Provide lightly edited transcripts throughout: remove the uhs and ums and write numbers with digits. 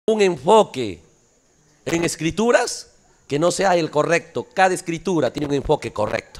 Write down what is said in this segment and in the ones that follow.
un enfoque en escrituras que no sea el correcto. Cada escritura tiene un enfoque correcto.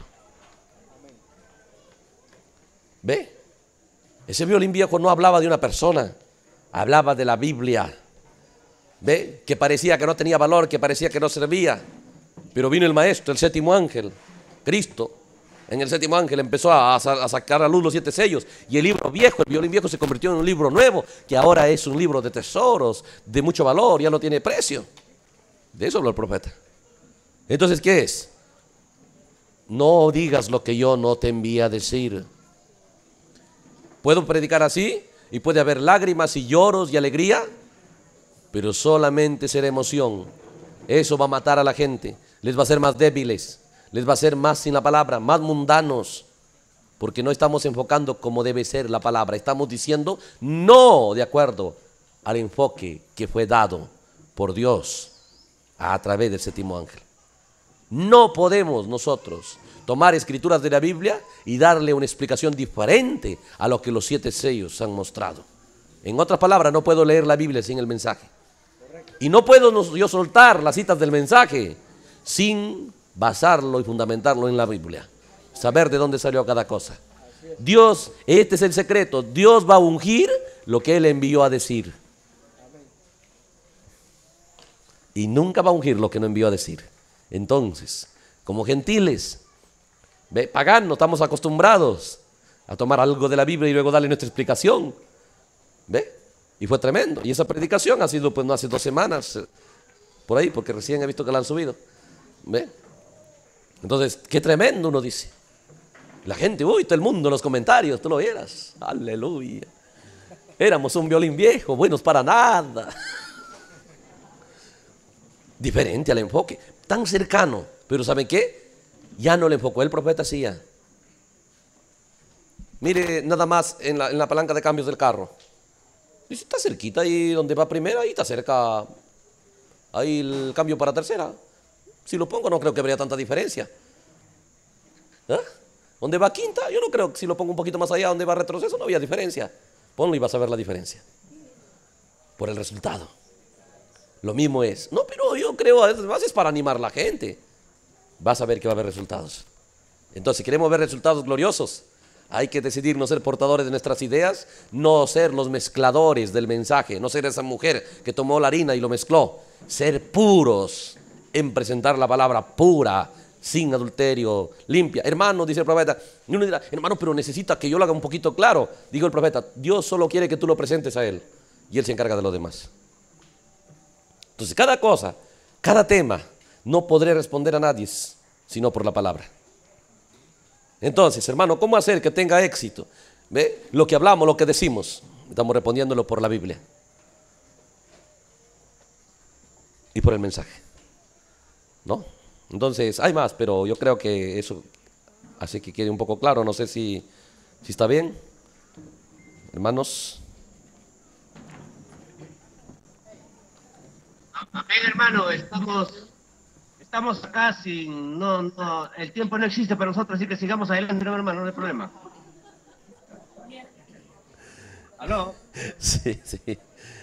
¿Ve? Ese violín viejo no hablaba de una persona, hablaba de la Biblia. ¿Ve? Que parecía que no tenía valor, que parecía que no servía. Pero vino el maestro, el séptimo ángel, Cristo. En el séptimo ángel empezó a sacar a luz los 7 sellos. Y el libro viejo, el violín viejo, se convirtió en un libro nuevo, que ahora es un libro de tesoros, de mucho valor, ya no tiene precio. De eso habló el profeta. Entonces, ¿qué es? No digas lo que yo no te envié a decir. Puedo predicar así y puede haber lágrimas y lloros y alegría, pero solamente será emoción. Eso va a matar a la gente, les va a hacer más débiles, les va a hacer más sin la palabra, más mundanos, porque no estamos enfocando como debe ser la palabra. Estamos diciendo no de acuerdo al enfoque que fue dado por Dios a través del séptimo ángel. No podemos nosotros tomar escrituras de la Biblia y darle una explicación diferente a lo que los 7 sellos han mostrado. En otras palabras, no puedo leer la Biblia sin el mensaje. Y no puedo yo soltar las citas del mensaje sin basarlo y fundamentarlo en la Biblia. Saber de dónde salió cada cosa. Dios, este es el secreto. Dios va a ungir lo que Él envió a decir. Y nunca va a ungir lo que no envió a decir. Entonces, como gentiles, paganos, estamos acostumbrados a tomar algo de la Biblia y luego darle nuestra explicación. ¿Ve? Y fue tremendo. Y esa predicación ha sido, pues, no hace 2 semanas, por ahí, porque recién he visto que la han subido. ¿Ve? Entonces, qué tremendo, uno dice. La gente, uy, todo el mundo en los comentarios, tú lo vieras. Aleluya. Éramos un violín viejo, buenos para nada. Diferente al enfoque, tan cercano. Pero ¿saben qué? Ya no le enfocó el profeta, sí ya. Mire nada más en la palanca de cambios del carro. Dice, está cerquita, ahí donde va primera, ahí está cerca. Ahí el cambio para tercera. Si lo pongo no creo que habría tanta diferencia. ¿Ah? ¿Dónde va quinta? Yo no creo que si lo pongo un poquito más allá, donde va retroceso, no había diferencia. Ponlo y vas a ver la diferencia. Por el resultado. Lo mismo es. No, pero yo creo, además es para animar a la gente. Vas a ver que va a haber resultados. Entonces, si queremos ver resultados gloriosos, hay que decidir no ser portadores de nuestras ideas, no ser los mezcladores del mensaje, no ser esa mujer que tomó la harina y lo mezcló. Ser puros en presentar la palabra pura, sin adulterio, limpia. Hermano, dice el profeta, y uno dirá, hermano, pero necesita que yo lo haga un poquito claro. Digo el profeta, Dios solo quiere que tú lo presentes a Él y Él se encarga de lo demás. Entonces, cada cosa, cada tema, no podré responder a nadie sino por la palabra. Entonces, hermano, ¿cómo hacer que tenga éxito? ¿Ve? Lo que hablamos, lo que decimos, estamos respondiéndolo por la Biblia y por el mensaje, ¿no? Entonces, hay más, pero yo creo que eso hace que quede un poco claro. No sé si está bien, hermanos. Amén, hermano, estamos acá sin, el tiempo no existe para nosotros, así que sigamos adelante, no, hermano, no hay problema. ¿Aló? Sí, sí.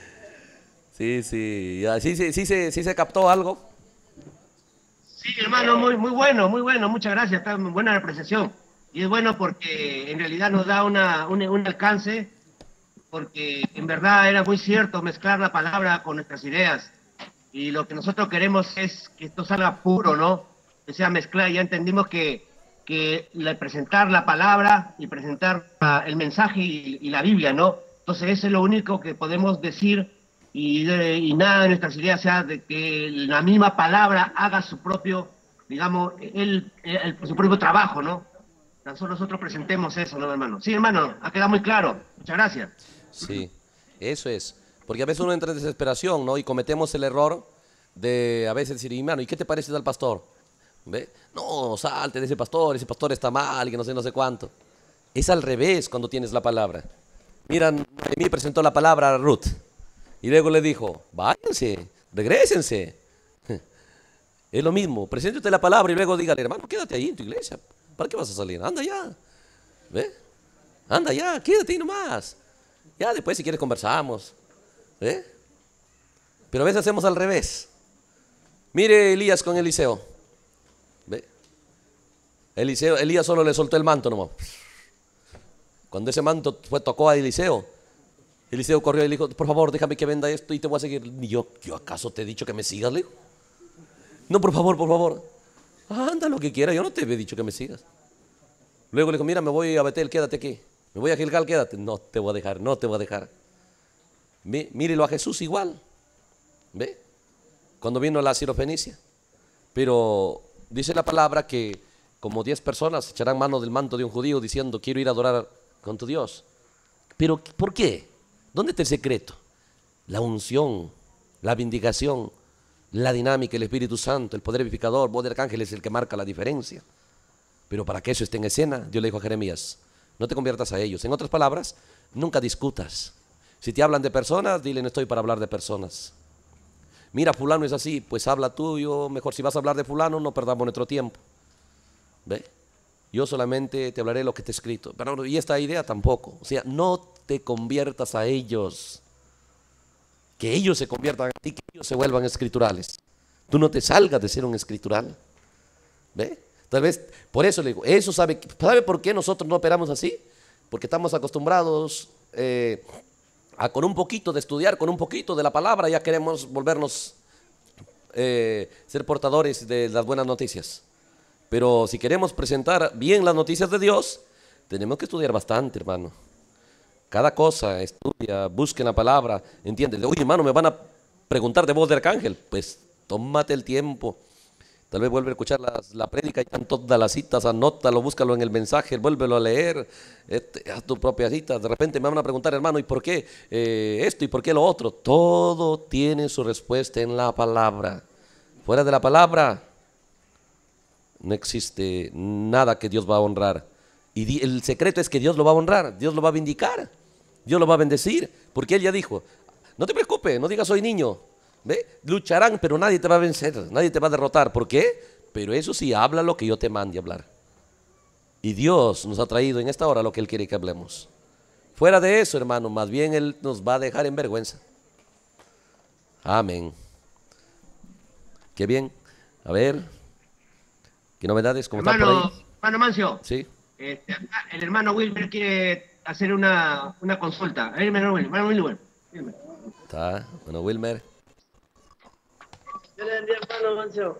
Sí, ya, sí se captó algo. Sí, hermano, muy bueno, muchas gracias, está muy buena la apreciación. Y es bueno porque en realidad nos da un alcance, porque en verdad era muy cierto mezclar la palabra con nuestras ideas. Y lo que nosotros queremos es que esto salga puro, ¿no? Que sea mezclado. Ya entendimos que presentar la palabra y presentar el mensaje y la Biblia, ¿no? Entonces eso es lo único que podemos decir y nada de nuestras ideas sea de que la misma palabra haga su propio, digamos, su propio trabajo, ¿no? Tan solo nosotros presentemos eso, ¿no, hermano? Sí, hermano, ha quedado muy claro. Muchas gracias. Sí, eso es. Porque a veces uno entra en desesperación, ¿no? Y cometemos el error de a veces decir, hermano, ¿y qué te parece del pastor? ¿Ve? No, salte de ese pastor está mal, y que no sé cuánto. Es al revés cuando tienes la palabra. Mira, Noemí presentó la palabra a Ruth. Y luego le dijo, váyanse, regrésense. Es lo mismo, presente usted la palabra y luego dígale, hermano, quédate ahí en tu iglesia. ¿Para qué vas a salir? Anda ya. ¿Ve? Anda ya, quédate ahí nomás. Ya después si quieres conversamos. ¿Ve? Pero a veces hacemos al revés. Mire Elías con Eliseo. ¿Ve? Elías solo le soltó el manto nomás. Cuando ese manto tocó a Eliseo, Eliseo corrió y le dijo, por favor, déjame que venda esto y te voy a seguir. Y yo acaso te he dicho que me sigas, le digo. No, por favor, por favor. Anda lo que quiera, yo no te he dicho que me sigas. Luego le dijo, mira, me voy a Betel, quédate aquí. Me voy a Gilgal, quédate. No te voy a dejar, no te voy a dejar. Mírelo a Jesús igual. ¿Ve? Cuando vino a la Sirofenicia. Pero dice la palabra que como 10 personas echarán mano del manto de un judío diciendo, quiero ir a adorar con tu Dios. Pero ¿por qué? ¿Dónde está el secreto? La unción, la vindicación, la dinámica, el Espíritu Santo, el poder vivificador, voz del arcángel es el que marca la diferencia. Pero para que eso esté en escena, Dios le dijo a Jeremías, no te conviertas a ellos. En otras palabras, nunca discutas. Si te hablan de personas, dile, no estoy para hablar de personas. Mira, fulano es así, pues habla tú, yo mejor si vas a hablar de fulano, no perdamos nuestro tiempo. ¿Ve? Yo solamente te hablaré lo que está escrito. Pero, y esta idea tampoco. O sea, no te conviertas a ellos. Que ellos se conviertan a ti, que ellos se vuelvan escriturales. Tú no te salgas de ser un escritural. ¿Ve? Tal vez, por eso le digo, eso ¿sabe por qué nosotros no operamos así? Porque estamos acostumbrados a con un poquito de estudiar, con un poquito de la palabra, ya queremos volvernos ser portadores de las buenas noticias. Pero si queremos presentar bien las noticias de Dios, tenemos que estudiar bastante, hermano. Cada cosa, estudia, busquen la palabra, entiende. Oye, hermano, me van a preguntar de voz de arcángel. Pues tómate el tiempo. Tal vez vuelve a escuchar la prédica y están todas las citas, anótalo, búscalo en el mensaje, vuélvelo a leer, haz tu propia cita. De repente me van a preguntar, hermano, ¿y por qué esto y por qué lo otro? Todo tiene su respuesta en la palabra. Fuera de la palabra no existe nada que Dios va a honrar. Y el secreto es que Dios lo va a honrar, Dios lo va a vindicar, Dios lo va a bendecir. Porque Él ya dijo, no te preocupes, no digas soy niño. ¿Ve? Lucharán, pero nadie te va a vencer, nadie te va a derrotar. ¿Por qué? Pero eso sí, habla lo que yo te mande hablar. Y Dios nos ha traído en esta hora lo que Él quiere que hablemos. Fuera de eso, hermano, más bien Él nos va a dejar en vergüenza. Amén. Qué bien. A ver, ¿qué novedades? ¿Cómo está por ahí? Hermano Mancio, Sí. Acá el hermano Wilmer quiere hacer una consulta. A ver, hermano Wilmer. Está, bueno, Wilmer. Yo le envié hermano Mancio.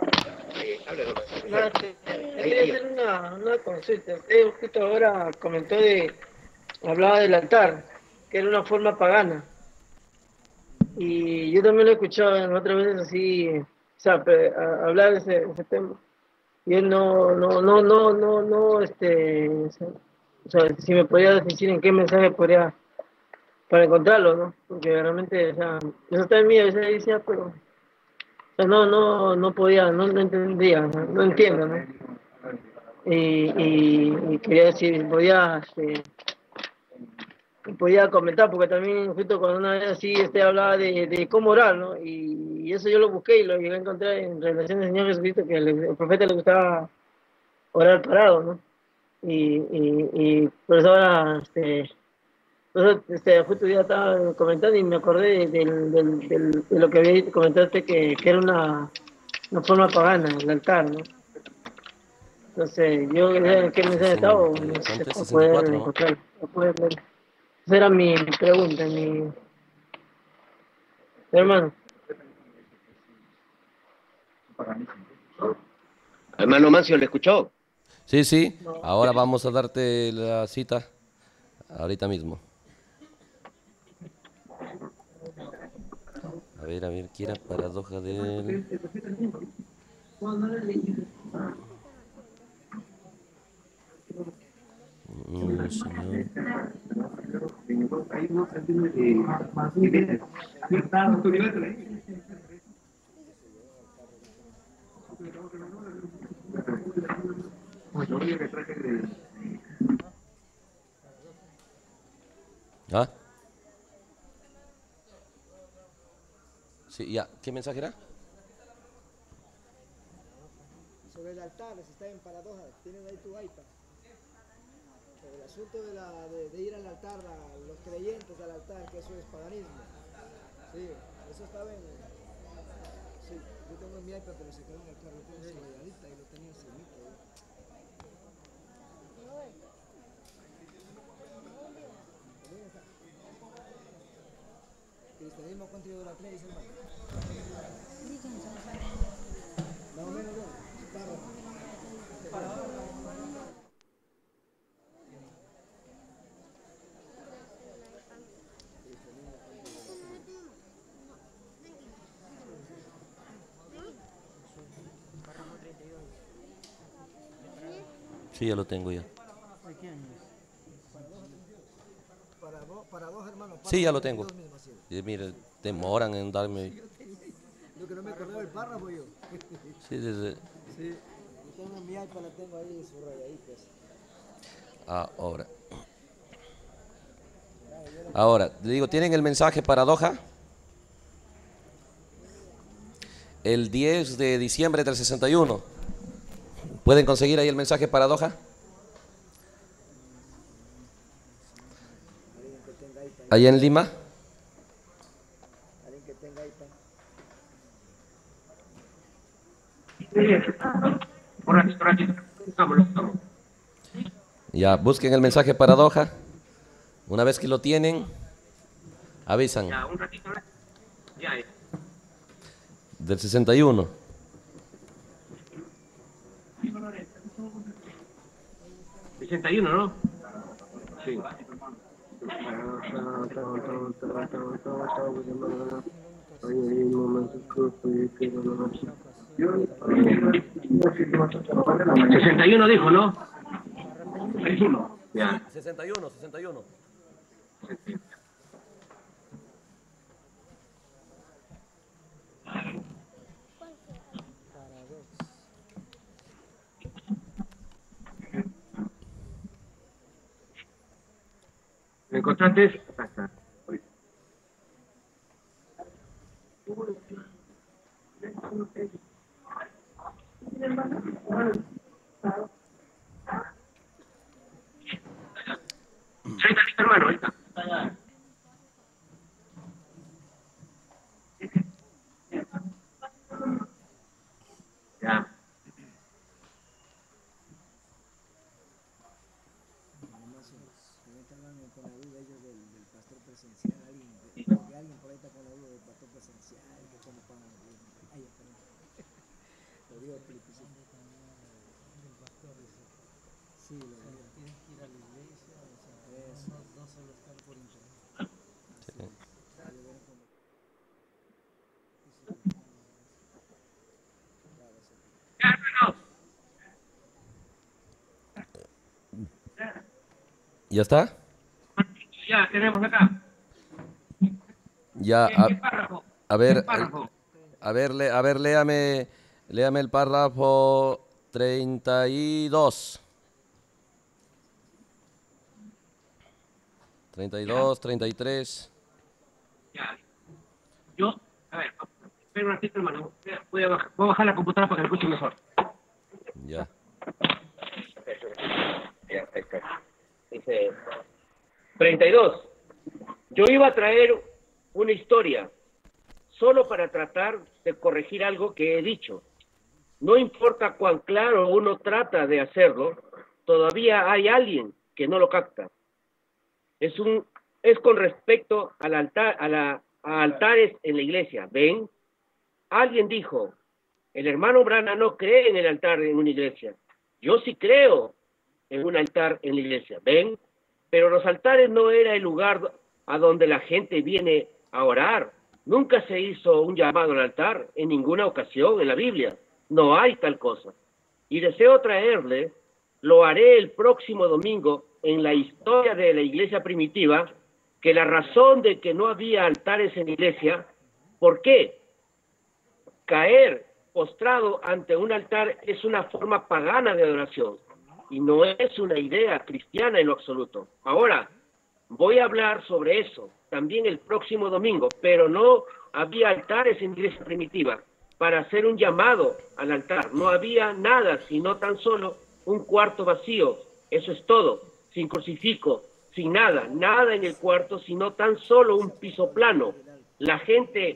Quería hacer una consulta. Usted justo ahora hablaba del altar, que era una forma pagana. Y yo también lo he escuchado en otras veces así, o sea, hablar de ese tema. Y él o sea, si me podría decir en qué mensaje podría, para encontrarlo, ¿no? Porque realmente, o sea, eso está en mí, a veces decía, pero, o sea, no podía, no entendía, no entiendo, ¿no? Y quería decir, podía comentar, porque también justo cuando una vez así hablaba de cómo orar, ¿no? Y eso yo lo busqué y lo llegué a encontrar en Revelación del Señor Jesucristo, que el profeta le gustaba orar parado, ¿no? Y por eso ahora, justo ya estaba comentando y me acordé de lo que había comentado que era una forma pagana, el altar, ¿no? Entonces, yo qué mensaje estaba, Interesante, para poder 64, ¿no? encontrar, para poder ver. Esa era mi pregunta, mi hermano. Hermano Mancio, ¿le escuchó? Sí, sí. No. Ahora vamos a darte la cita. Ahorita mismo. A ver, ¿qué era paradoja del... Señor. ¿Ah? Sí, ya. ¿Qué mensaje era? Sobre el altar, si está en paradoja, tienen ahí tu iPad. El asunto de ir al altar, a los creyentes al altar, que eso es paganismo. Sí, Eso estaba en... Sí, yo tengo en mi iPad, pero se quedó en el carro. Yo tengo su rayadita y lo tenía encinita. Cristianismo contra idolatría, dice el hermano. Más o menos, Sí, ya lo tengo ya. para dos hermanos. Sí, ya lo tengo. Y mire, demoran en darme. Lo que no me acordaba el párrafo yo. Sí, desde. Sí, yo tengo en mi iPad, la tengo ahí subrayaditas. Ahora. Ahora, le digo, ¿tienen el mensaje paradoja? El 10 de diciembre del 61. ¿Pueden conseguir ahí el mensaje paradoja? Allá en Lima. Alguien que tenga iPad. Por aquí. Estamos. Ya, busquen el mensaje paradoja. Una vez que lo tienen, avisan. Ya, un ratito. Ya. Del 61. 61, ¿no? Sí. ¿61 dijo, no? Ya. 61. ¿Me encontraste? Acá. 30 listo, hermano, ahí está. Ya. Con la duda ellos del pastor presencial, alguien por ahí está con la duda del pastor presencial, que cómo pagan bien. Ay, perdón. Lo digo explícito. Del pastor dice. Sí, lo digo. Tienes que ir a la iglesia, o sea, no solo estar por internet. Sí. Ya, hermano. ¿Ya está? Ya, tenemos acá. Ya, ¿Qué párrafo? a ver, ¿Qué párrafo? léame el párrafo 32. 32, 33. Ya. Yo, a ver, espera un ratito, hermano. Voy a bajar la computadora para que lo escuche mejor. Ya. Dice 32. Yo iba a traer una historia solo para tratar de corregir algo que he dicho. No importa cuán claro uno trata de hacerlo, todavía hay alguien que no lo capta. Es con respecto al altar, a altares en la iglesia. ¿Ven? Alguien dijo, el hermano Brana no cree en el altar en una iglesia. Yo sí creo en un altar en la iglesia. ¿Ven? Pero los altares no era el lugar a donde la gente viene a orar. Nunca se hizo un llamado al altar en ninguna ocasión en la Biblia. No hay tal cosa. Y deseo traerle, lo haré el próximo domingo, en la historia de la iglesia primitiva, que la razón de que no había altares en la iglesia, ¿por qué? Caer postrado ante un altar es una forma pagana de adoración y no es una idea cristiana en lo absoluto. Ahora, voy a hablar sobre eso también el próximo domingo, pero no había altares en la iglesia primitiva para hacer un llamado al altar. No había nada, sino tan solo un cuarto vacío. Eso es todo, sin crucifijo, sin nada, nada en el cuarto, sino tan solo un piso plano. La gente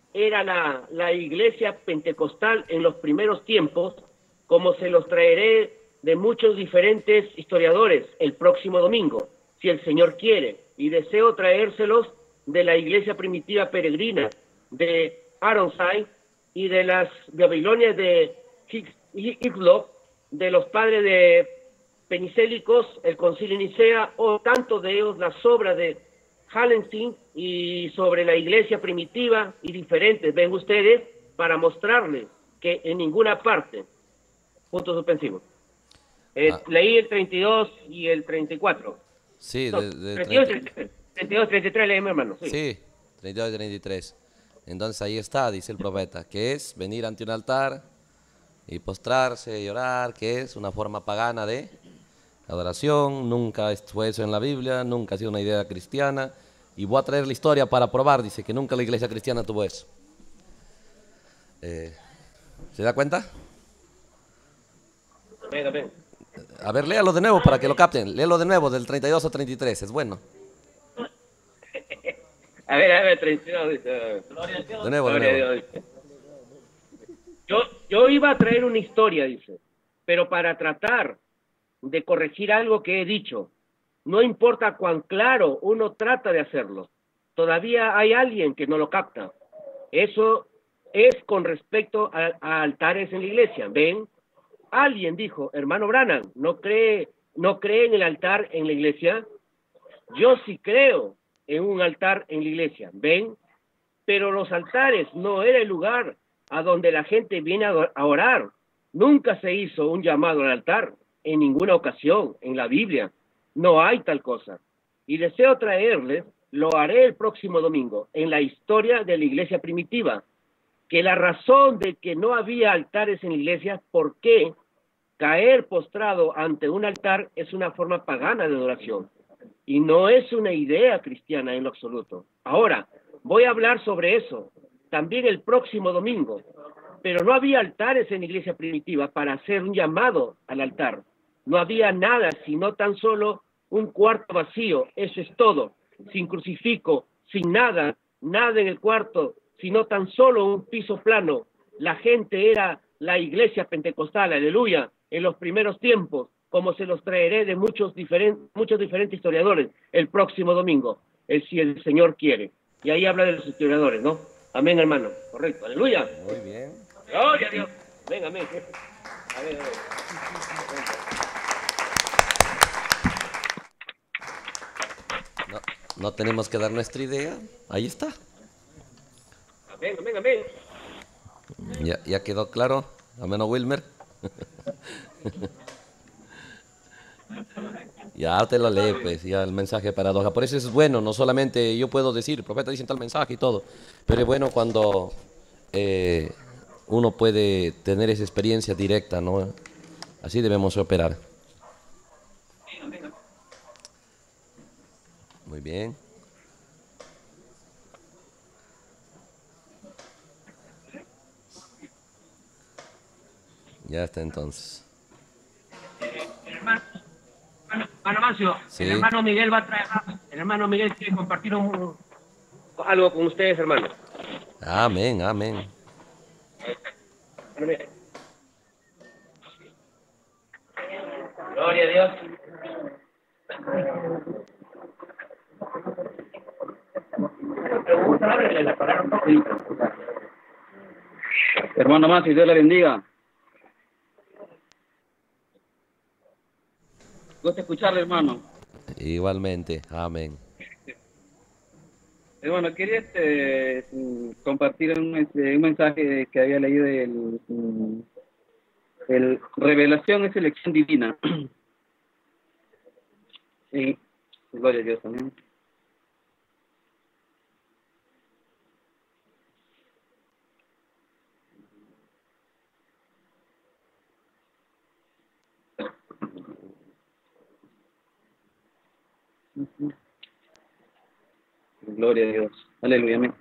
era la iglesia pentecostal en los primeros tiempos, como se los traeré de muchos diferentes historiadores el próximo domingo, si el Señor quiere, y deseo traérselos de la iglesia primitiva peregrina de Aronside y de las Babilonias de Hislop, de los padres de Penicélicos, el Concilio de Nicea, o tanto de ellos las obras de Hallenstein y sobre la iglesia primitiva y diferentes, ven ustedes, para mostrarles que en ninguna parte, punto suspensivo. Leí el 32 y el 34. Sí, No, de 32 y 33. 32 33 leí, mi hermano. Sí. Sí, 32 y 33. Entonces ahí está, dice el profeta, que es venir ante un altar y postrarse y orar, que es una forma pagana de adoración. Nunca fue eso en la Biblia, nunca ha sido una idea cristiana. Y voy a traer la historia para probar, dice que nunca la iglesia cristiana tuvo eso. ¿Se da cuenta? Venga, venga. A ver, léalo de nuevo para que lo capten. Léelo de nuevo, del 32 al 33, es bueno. A ver, 32 dice. De nuevo, de Gloria a nuevo. Dios, dice. Yo iba a traer una historia, dice, pero para tratar de corregir algo que he dicho, no importa cuán claro uno trata de hacerlo, todavía hay alguien que no lo capta. Eso es con respecto a altares en la iglesia. ¿Ven? Alguien dijo, hermano Branham, ¿no cree en el altar en la iglesia? Yo sí creo en un altar en la iglesia. ¿Ven? Pero los altares no era el lugar a donde la gente viene a orar. Nunca se hizo un llamado al altar, en ninguna ocasión, en la Biblia. No hay tal cosa. Y deseo traerles, lo haré el próximo domingo, en la historia de la iglesia primitiva, que la razón de que no había altares en la iglesia, ¿por qué? Caer postrado ante un altar es una forma pagana de adoración y no es una idea cristiana en lo absoluto. Ahora, voy a hablar sobre eso también el próximo domingo, pero no había altares en la iglesia primitiva para hacer un llamado al altar. No había nada, sino tan solo un cuarto vacío, eso es todo, sin crucifijo, sin nada, nada en el cuarto, sino tan solo un piso plano. La gente era la iglesia pentecostal, aleluya, en los primeros tiempos, como se los traeré de muchos diferentes historiadores el próximo domingo, si el Señor quiere. Y ahí habla de los historiadores, ¿no? Amén, hermano. Correcto, aleluya. Muy bien. Gloria a Dios. Venga, amén. A ver. No tenemos que dar nuestra idea. Ahí está. Amén. Ya quedó claro. Amén, Wilmer. Ya te lo lee, pues, ya el mensaje de paradoja. Por eso es bueno, no solamente yo puedo decir, el profeta dice tal mensaje y todo, pero es bueno cuando uno puede tener esa experiencia directa, ¿no? Así debemos operar. Muy bien. Ya está entonces. Hermano Mancio, Sí. el hermano Miguel va a traer, el hermano Miguel quiere compartir Algo con ustedes, hermano. Amén, amén. Gloria a Dios. Hermano más, y Dios le bendiga. Gusto escucharle, hermano. Igualmente, amén. Bueno, quería compartir un mensaje que había leído el Revelación es elección divina. Y gloria a Dios también. Gloria a Dios. Aleluya. Amén.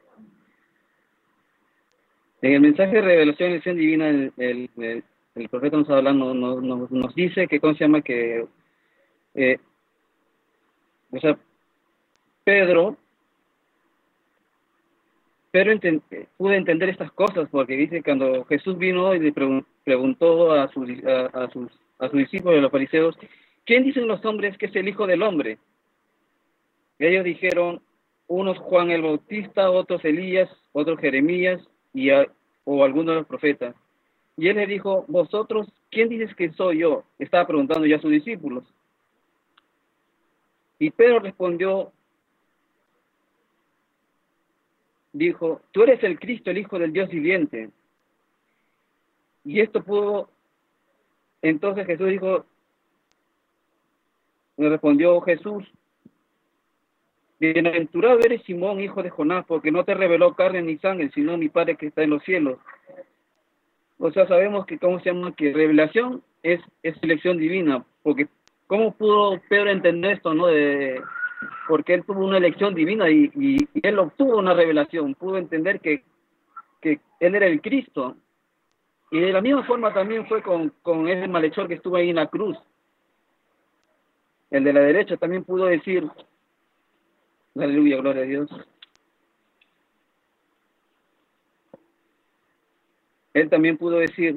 En el mensaje de revelación y elección divina, el profeta nos habla, nos dice que, ¿cómo se llama? Que, o sea, Pedro pero pude entender estas cosas, porque dice que cuando Jesús vino y le preguntó a sus discípulos, a los fariseos, ¿quién dicen los hombres que es el Hijo del Hombre? Y ellos dijeron, unos Juan el Bautista, otros Elías, otros Jeremías, o algunos de los profetas. Y él le dijo, vosotros, ¿quién dices que soy yo? Estaba preguntando ya a sus discípulos. Y Pedro respondió, dijo, tú eres el Cristo, el Hijo del Dios viviente. Y esto entonces Jesús dijo, le respondió Jesús, bienaventurado eres Simón, hijo de Jonás, porque no te reveló carne ni sangre, sino mi Padre que está en los cielos. O sea, sabemos que, que revelación es elección divina, porque ¿cómo pudo Pedro entender esto, no? Porque él tuvo una elección divina y él obtuvo una revelación, pudo entender que él era el Cristo. Y de la misma forma también fue con ese malhechor que estuvo ahí en la cruz. El de la derecha también pudo decir, aleluya, gloria a Dios. Él también pudo decir,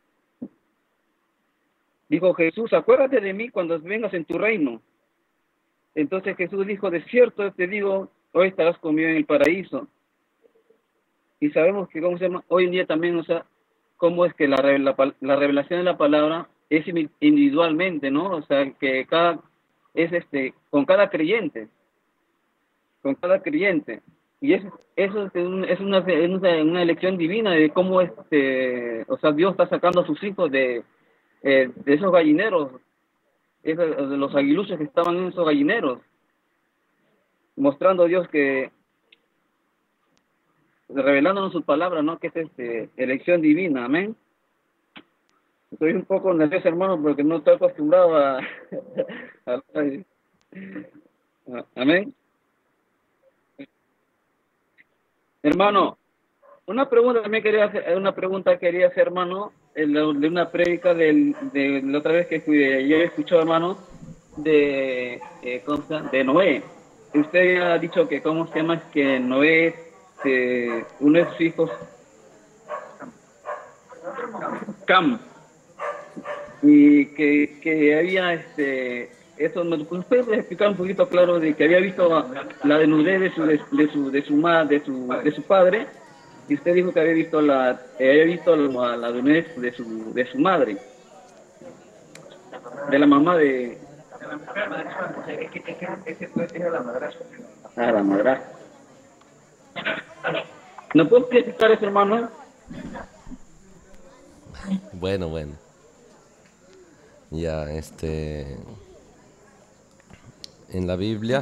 dijo Jesús, acuérdate de mí cuando vengas en tu reino. Entonces Jesús dijo, de cierto te digo, hoy estarás conmigo en el paraíso. Y sabemos que, hoy en día también, o sea, cómo es que la revelación de la palabra es individualmente, ¿no? O sea, que con cada creyente. Y eso es una elección divina de cómo o sea, Dios está sacando a sus hijos de esos gallineros, de los aguiluchos que estaban en esos gallineros, mostrando a Dios que, revelándonos su palabra, ¿no? Que es elección divina, amén. Estoy un poco nervioso, hermano, porque no estoy acostumbrado amén. Hermano, una pregunta quería hacer, hermano, de una prédica de la otra vez que yo he escuchado, hermano, de Noé. Usted ha dicho que, ¿cómo se llama? Que Noé, uno de sus hijos, Cam, y que había, eso, ¿me puede explicar un poquito claro de que había visto la desnudez de su padre? Y usted dijo que había visto la desnudez de su madre, de la mamá de la madrastra. La madrastra. ¿No puedo explicar eso, hermano? Bueno. Ya, en la Biblia,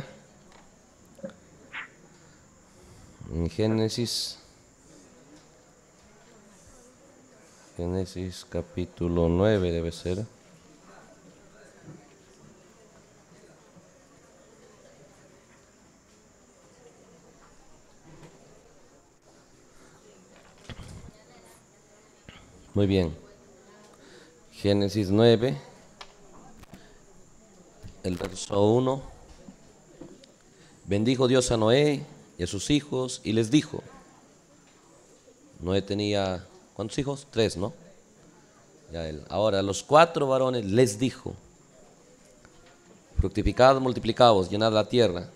en Génesis capítulo 9 debe ser. Muy bien. Génesis 9, el verso 1. Bendijo Dios a Noé y a sus hijos y les dijo. Noé tenía, ¿cuántos hijos? 3, ¿no? Ahora, a los 4 varones les dijo: fructificad, multiplicaos, llenad la tierra.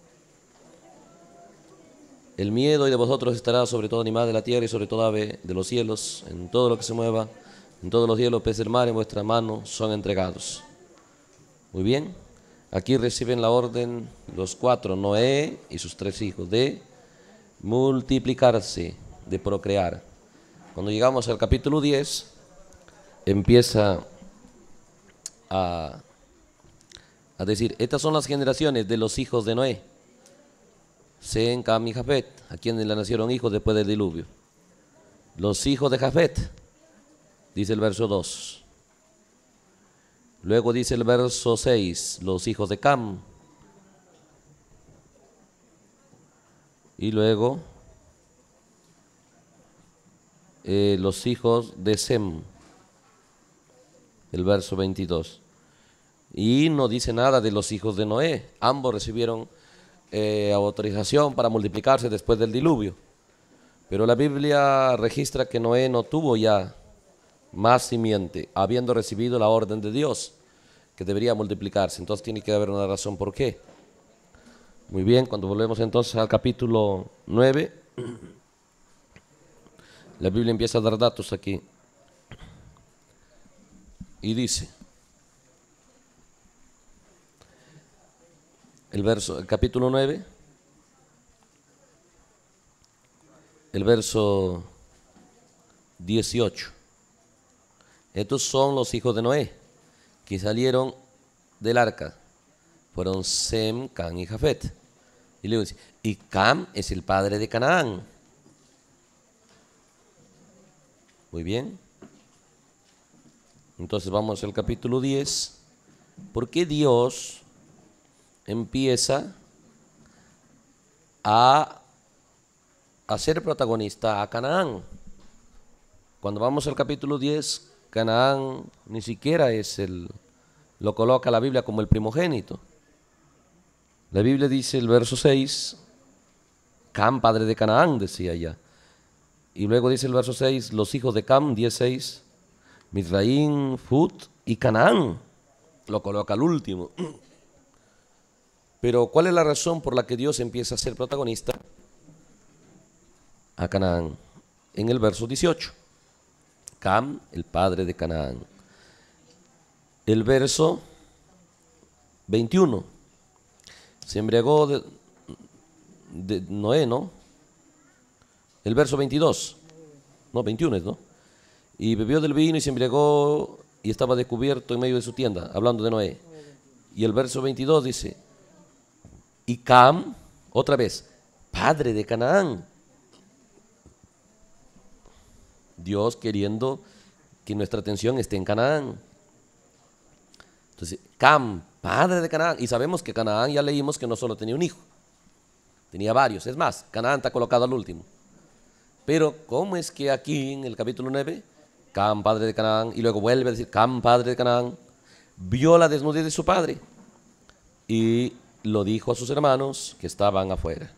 El miedo de vosotros estará sobre todo animal de la tierra y sobre toda ave de los cielos, en todo lo que se mueva, en todos los cielos, peces del mar, en vuestra mano son entregados. Muy bien, aquí reciben la orden los 4, Noé y sus 3 hijos, de multiplicarse, de procrear. Cuando llegamos al capítulo 10, empieza a decir, estas son las generaciones de los hijos de Noé. Sem, Cam y Jafet, a quienes le nacieron hijos después del diluvio. Los hijos de Jafet, dice el verso 2. Luego dice el verso 6, los hijos de Cam. Y luego los hijos de Sem, el verso 22. Y no dice nada de los hijos de Noé. Ambos recibieron autorización para multiplicarse después del diluvio. Pero la Biblia registra que Noé no tuvo ya más simiente, habiendo recibido la orden de Dios, que debería multiplicarse. Entonces tiene que haber una razón por qué. Muy bien, cuando volvemos entonces al capítulo 9, la Biblia empieza a dar datos aquí. Y dice, el capítulo 9, el verso 18. Estos son los hijos de Noé, que salieron del arca. Fueron Sem, Cam y Jafet. Y luego dice, y Cam es el padre de Canaán. Muy bien. Entonces vamos al capítulo 10. ¿Por qué Dios empieza a hacer protagonista a Canaán? Cuando vamos al capítulo 10, Canaán ni siquiera lo coloca la Biblia como el primogénito. La Biblia dice, el verso 6, Cam, padre de Canaán, decía ya. Y luego dice el verso 6, los hijos de Cam, 16, Mizraim, Fut y Canaán. Lo coloca al último. Pero ¿cuál es la razón por la que Dios empieza a ser protagonista a Canaán? En el verso 18. Cam, el padre de Canaán. El verso 21. Se embriagó de Noé, ¿no? El verso 22. No, 21 es, ¿no? Y bebió del vino y se embriagó y estaba descubierto en medio de su tienda, hablando de Noé. Y el verso 22 dice, y Cam, otra vez, padre de Canaán. Dios queriendo que nuestra atención esté en Canaán. Entonces, Cam, padre de Canaán. Y sabemos que Canaán, ya leímos que no solo tenía un hijo, tenía varios. Es más, Canaán está colocado al último. Pero, ¿cómo es que aquí en el capítulo 9, Cam, padre de Canaán, y luego vuelve a decir Cam, padre de Canaán, vio la desnudez de su padre y lo dijo a sus hermanos que estaban afuera?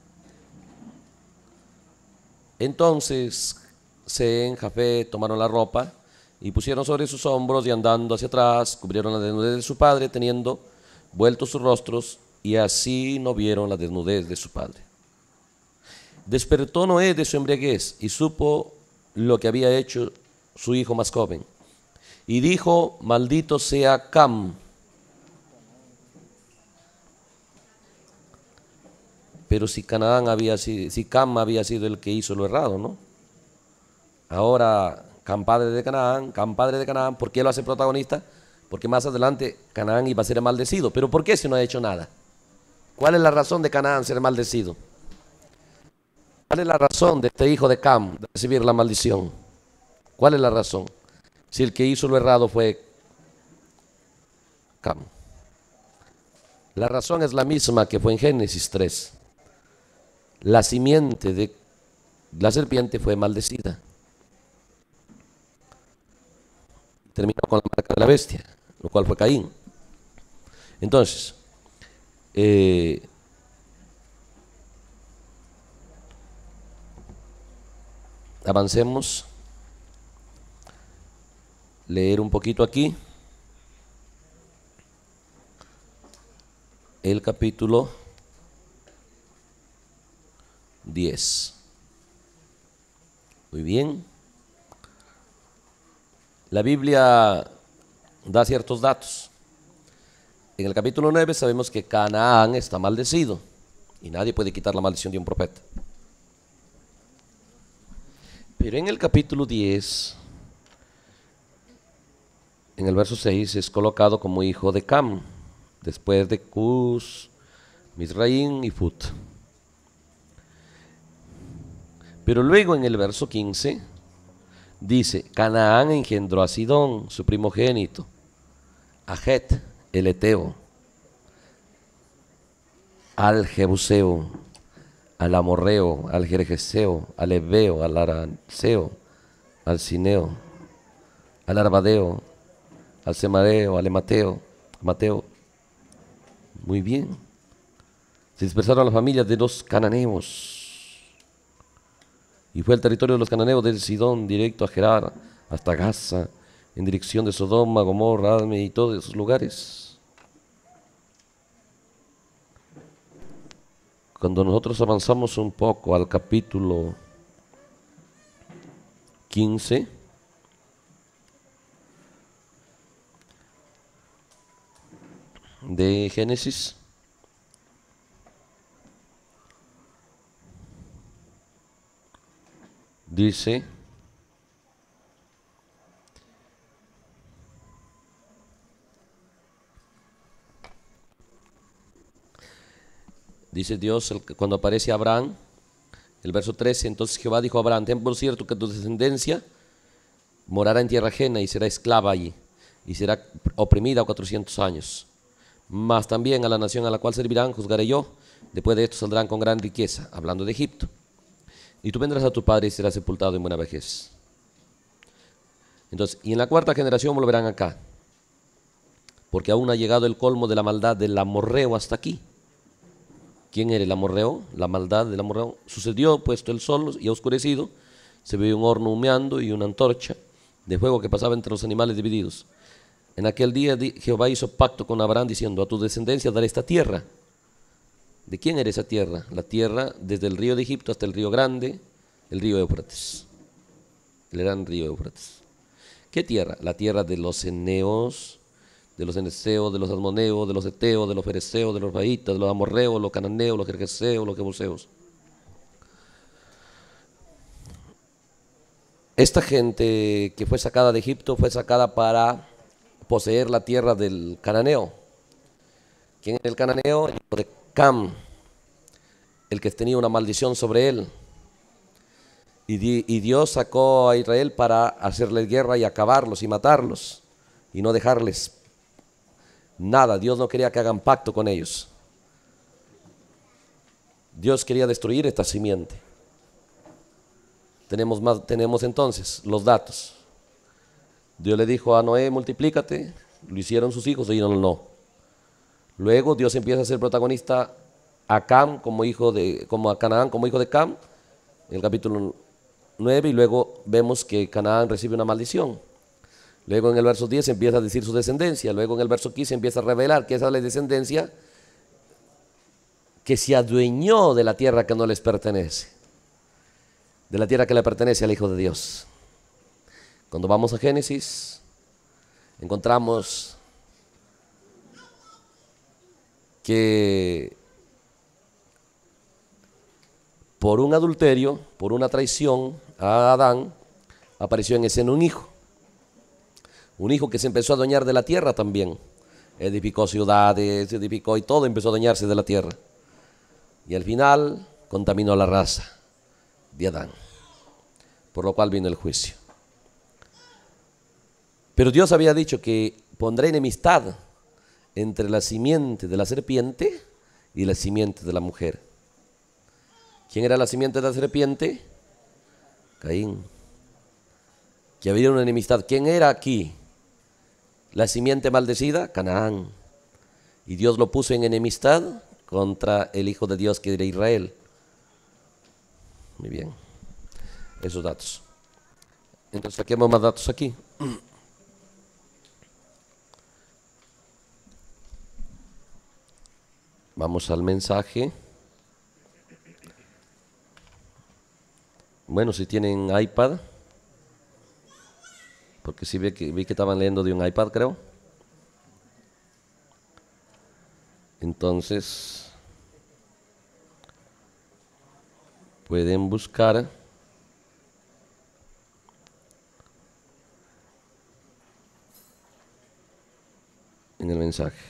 Entonces, Sem, Jafet tomaron la ropa y pusieron sobre sus hombros y andando hacia atrás, cubrieron la desnudez de su padre, teniendo vueltos sus rostros, y así no vieron la desnudez de su padre. Despertó Noé de su embriaguez y supo lo que había hecho su hijo más joven. Y dijo, maldito sea Cam. Pero si Cam había sido el que hizo lo errado, ¿no? Ahora, Cam padre de Canaán, ¿por qué lo hace protagonista? Porque más adelante Canaán iba a ser maldecido. ¿Pero por qué si no ha hecho nada? ¿Cuál es la razón de Canaán ser maldecido? ¿Cuál es la razón de este hijo de Cam de recibir la maldición? ¿Cuál es la razón? Si el que hizo lo errado fue Cam. La razón es la misma que fue en Génesis 3. La simiente de la serpiente fue maldecida. Terminó con la marca de la bestia, lo cual fue Caín. Entonces, avancemos. Leer un poquito aquí. El capítulo 10. Muy bien. La Biblia da ciertos datos. En el capítulo 9 sabemos que Canaán está maldecido y nadie puede quitar la maldición de un profeta. Pero en el capítulo 10, en el verso 6, es colocado como hijo de Cam, después de Cus, Mizraim y Fut. Pero luego en el verso 15 dice, Canaán engendró a Sidón, su primogénito, a Het, el Eteo, al Jebuseo, al Amorreo, al Gergeseo, al Ebeo, al Aranceo, al Cineo, al Arbadeo, al Semareo, al Mateo. Muy bien. Se dispersaron las familias de los cananeos. Y fue el territorio de los cananeos desde Sidón directo a Gerar hasta Gaza, en dirección de Sodoma, Gomorra, Adme y todos esos lugares. Cuando nosotros avanzamos un poco al capítulo 15, de Génesis, dice: dice Dios cuando aparece Abraham, el verso 13, entonces Jehová dijo a Abraham: ten por cierto que tu descendencia morará en tierra ajena y será esclava allí, y será oprimida 400 años. Mas también a la nación a la cual servirán juzgaré yo, después de esto saldrán con gran riqueza, hablando de Egipto. Y tú vendrás a tu padre y serás sepultado en buena vejez. Entonces, y en la cuarta generación volverán acá, porque aún ha llegado el colmo de la maldad del amorreo hasta aquí. ¿Quién era el amorreo? La maldad del amorreo. Sucedió, puesto el sol y oscurecido, se veía un horno humeando y una antorcha de fuego que pasaba entre los animales divididos. En aquel día Jehová hizo pacto con Abraham diciendo: a tu descendencia daré esta tierra. ¿De quién era esa tierra? La tierra desde el río de Egipto hasta el río grande, el río Éufrates, el gran río Éufrates. ¿Qué tierra? La tierra de los eneos, de los eneseos, de los asmoneos, de los eteos, de los fereceos, de los rahitas, de los amorreos, los cananeos, los gergeseos, los jebuseos. Esta gente que fue sacada de Egipto fue sacada para poseer la tierra del cananeo. ¿Quién era el cananeo? El hijo de Cam, el que tenía una maldición sobre él. Y Dios sacó a Israel para hacerles guerra y acabarlos y matarlos y no dejarles nada. Dios no quería que hagan pacto con ellos. Dios quería destruir esta simiente. Tenemos entonces los datos. Dios le dijo a Noé: multiplícate. Lo hicieron sus hijos, dijeron no. Luego Dios empieza a ser protagonista a Cam como a Canaán como hijo de Cam, en el capítulo 9, y luego vemos que Canaán recibe una maldición. Luego en el verso 10 empieza a decir su descendencia. Luego en el verso 15 empieza a revelar que esa es la descendencia que se adueñó de la tierra que no les pertenece, de la tierra que le pertenece al Hijo de Dios. Cuando vamos a Génesis, encontramos que por un adulterio, por una traición a Adán, apareció en escena un hijo que se empezó a adueñar de la tierra también. Edificó ciudades, edificó y todo empezó a adueñarse de la tierra. Y al final contaminó la raza de Adán, por lo cual vino el juicio. Pero Dios había dicho que pondrá enemistad entre la simiente de la serpiente y la simiente de la mujer. ¿Quién era la simiente de la serpiente? Caín. Que había una enemistad. ¿Quién era aquí la simiente maldecida? Canaán. Y Dios lo puso en enemistad contra el Hijo de Dios, que era Israel. Muy bien. Esos datos. Entonces saquemos más datos aquí. Vamos al mensaje. Bueno, si tienen iPad, porque sí vi que estaban leyendo de un iPad, creo. Entonces, pueden buscar en el mensaje.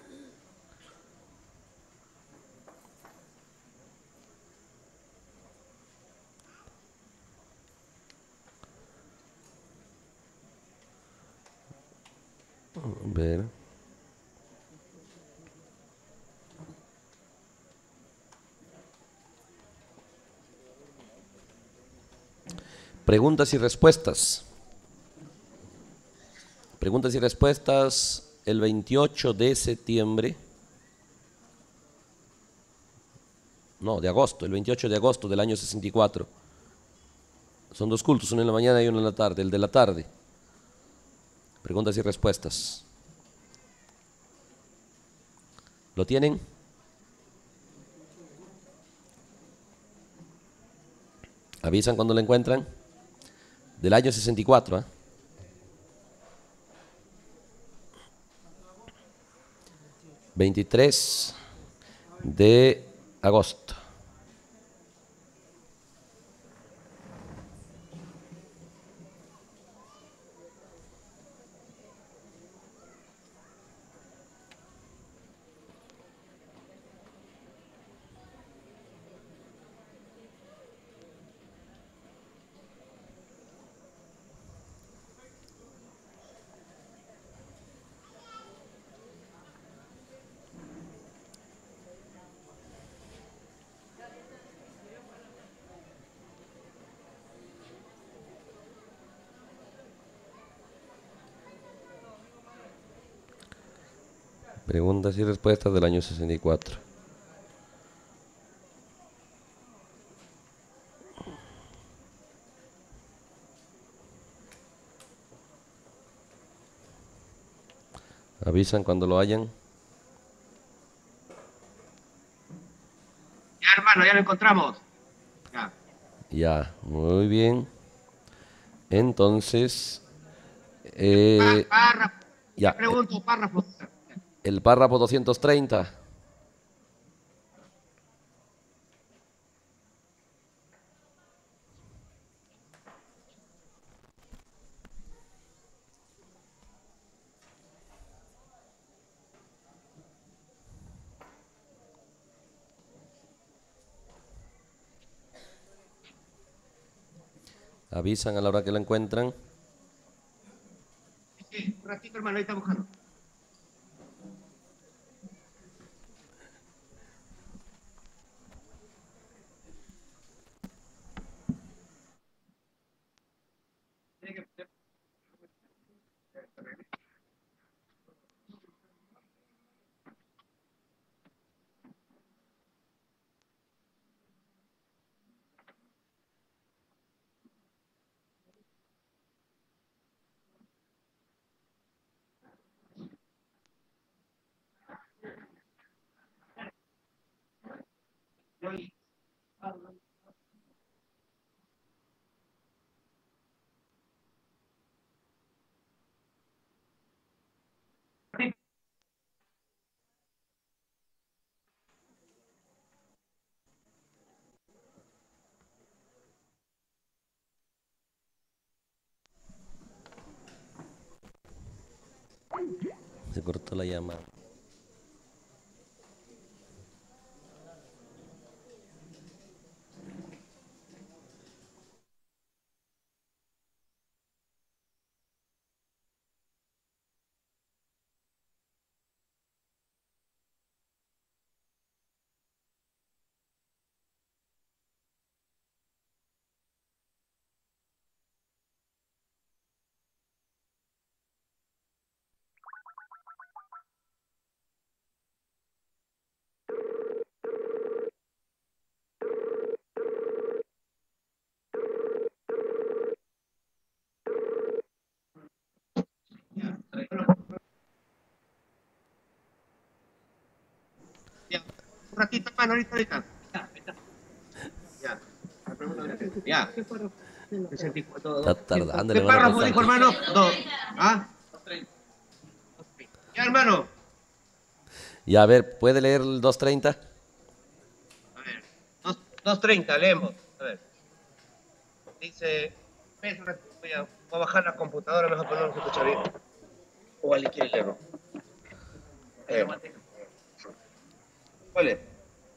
Ver. Preguntas y respuestas. Preguntas y respuestas el 28 de septiembre. No, de agosto, el 28 de agosto del año 64. Son dos cultos, uno en la mañana y uno en la tarde. El de la tarde. Preguntas y respuestas. ¿Lo tienen? Avisan cuando lo encuentran. Del año 64, ¿eh? 23 de agosto. Preguntas y respuestas del año 64. Avisan cuando lo hayan. Ya, hermano, ya lo encontramos. Ya. Ya, muy bien. Entonces, Párrafo. ya, Te pregunto, párrafo. el párrafo 230. Avisan a la hora que lo encuentran. Sí, un ratito, hermano, ahí está buscando. Se cortó la llamada. Ya. Un ratito, hermano, ahorita. Ya. Ya. 64. Está tardando, ¿Qué hermano, párrafo dijo, bastante. hermano? Dos. ¿Ah? Ya, hermano. Ya, a ver, ¿puede leer el 230? A ver. 2:30, leemos. A ver. Dice. Voy a bajar la computadora, mejor que no se escucha bien. O alguien quiere leerlo. ¿Cuál es?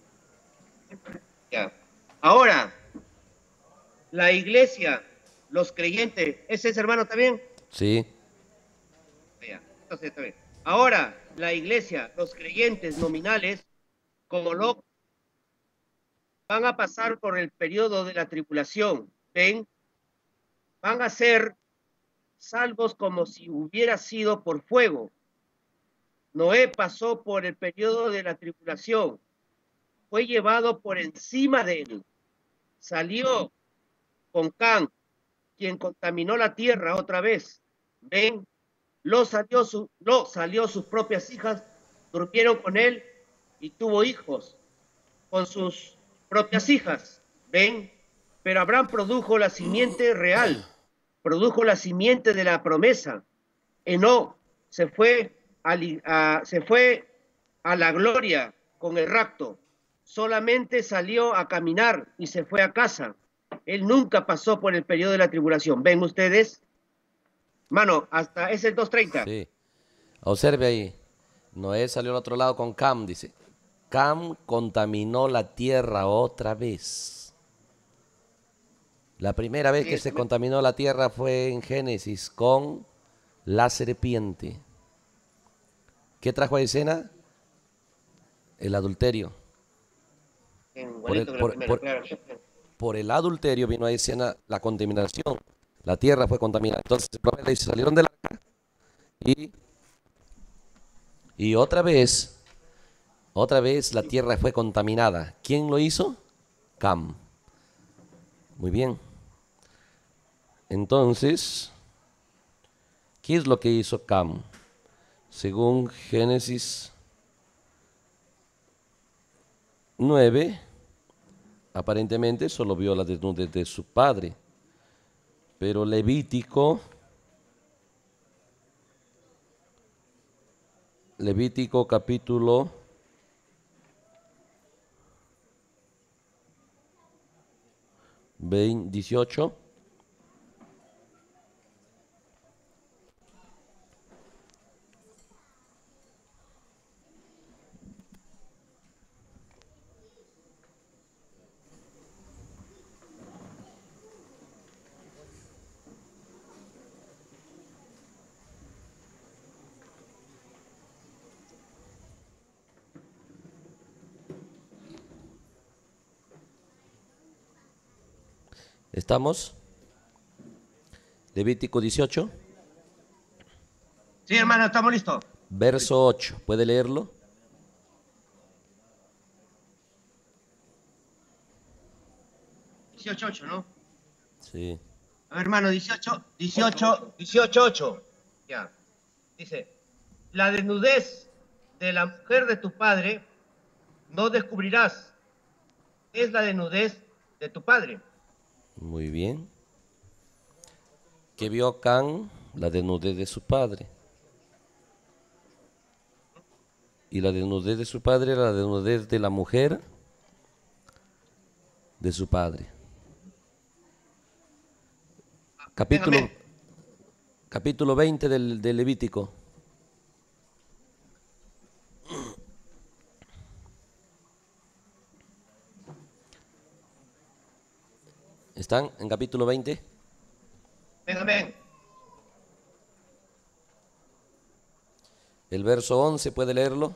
Ya. Ahora, la iglesia, los creyentes, ¿ese es, hermano, también? Sí. Ya. Entonces, está bien. Ahora, la iglesia, los creyentes nominales, como lo van a pasar por el periodo de la tribulación, ¿ven? Van a ser salvos como si hubiera sido por fuego. Noé pasó por el periodo de la tribulación, fue llevado por encima de él, salió con Can, quien contaminó la tierra otra vez. ¿Ven? Lo salió sus propias hijas, durmieron con él y tuvo hijos con sus propias hijas. ¿Ven? Pero Abraham produjo la simiente real, produjo la simiente de la promesa. Enoc se fue a la gloria con el rapto. Solamente salió a caminar y se fue a casa. Él nunca pasó por el periodo de la tribulación. ¿Ven ustedes? Mano, hasta es el 2:30. Sí. Observe ahí. Noé salió al otro lado con Cam, dice. Cam contaminó la tierra otra vez. La primera vez que se contaminó la tierra fue en Génesis con la serpiente. ¿Qué trajo a escena? El adulterio. Por el adulterio vino a escena la contaminación. La tierra fue contaminada. Entonces el profeta dice, salieron del arca y otra vez la tierra fue contaminada. ¿Quién lo hizo? Cam. Muy bien. Entonces, ¿qué es lo que hizo Cam? Según Génesis 9, aparentemente solo vio la desnudez de su padre. Pero Levítico capítulo 18. ¿Estamos? Levítico 18. Sí, hermano, estamos listos. Verso 8. ¿Puede leerlo? ¿18:8, ¿no? Sí. A ver, hermano, 18:8. Ya. Dice, la desnudez de la mujer de tu padre no descubrirás. Es la desnudez de tu padre. Muy bien. ¿Qué vio Can? La desnudez de su padre. Y la desnudez de su padre era la desnudez de la mujer de su padre. Capítulo 20 del Levítico. ¿Están en capítulo 20? Ven. El verso 11, ¿puede leerlo?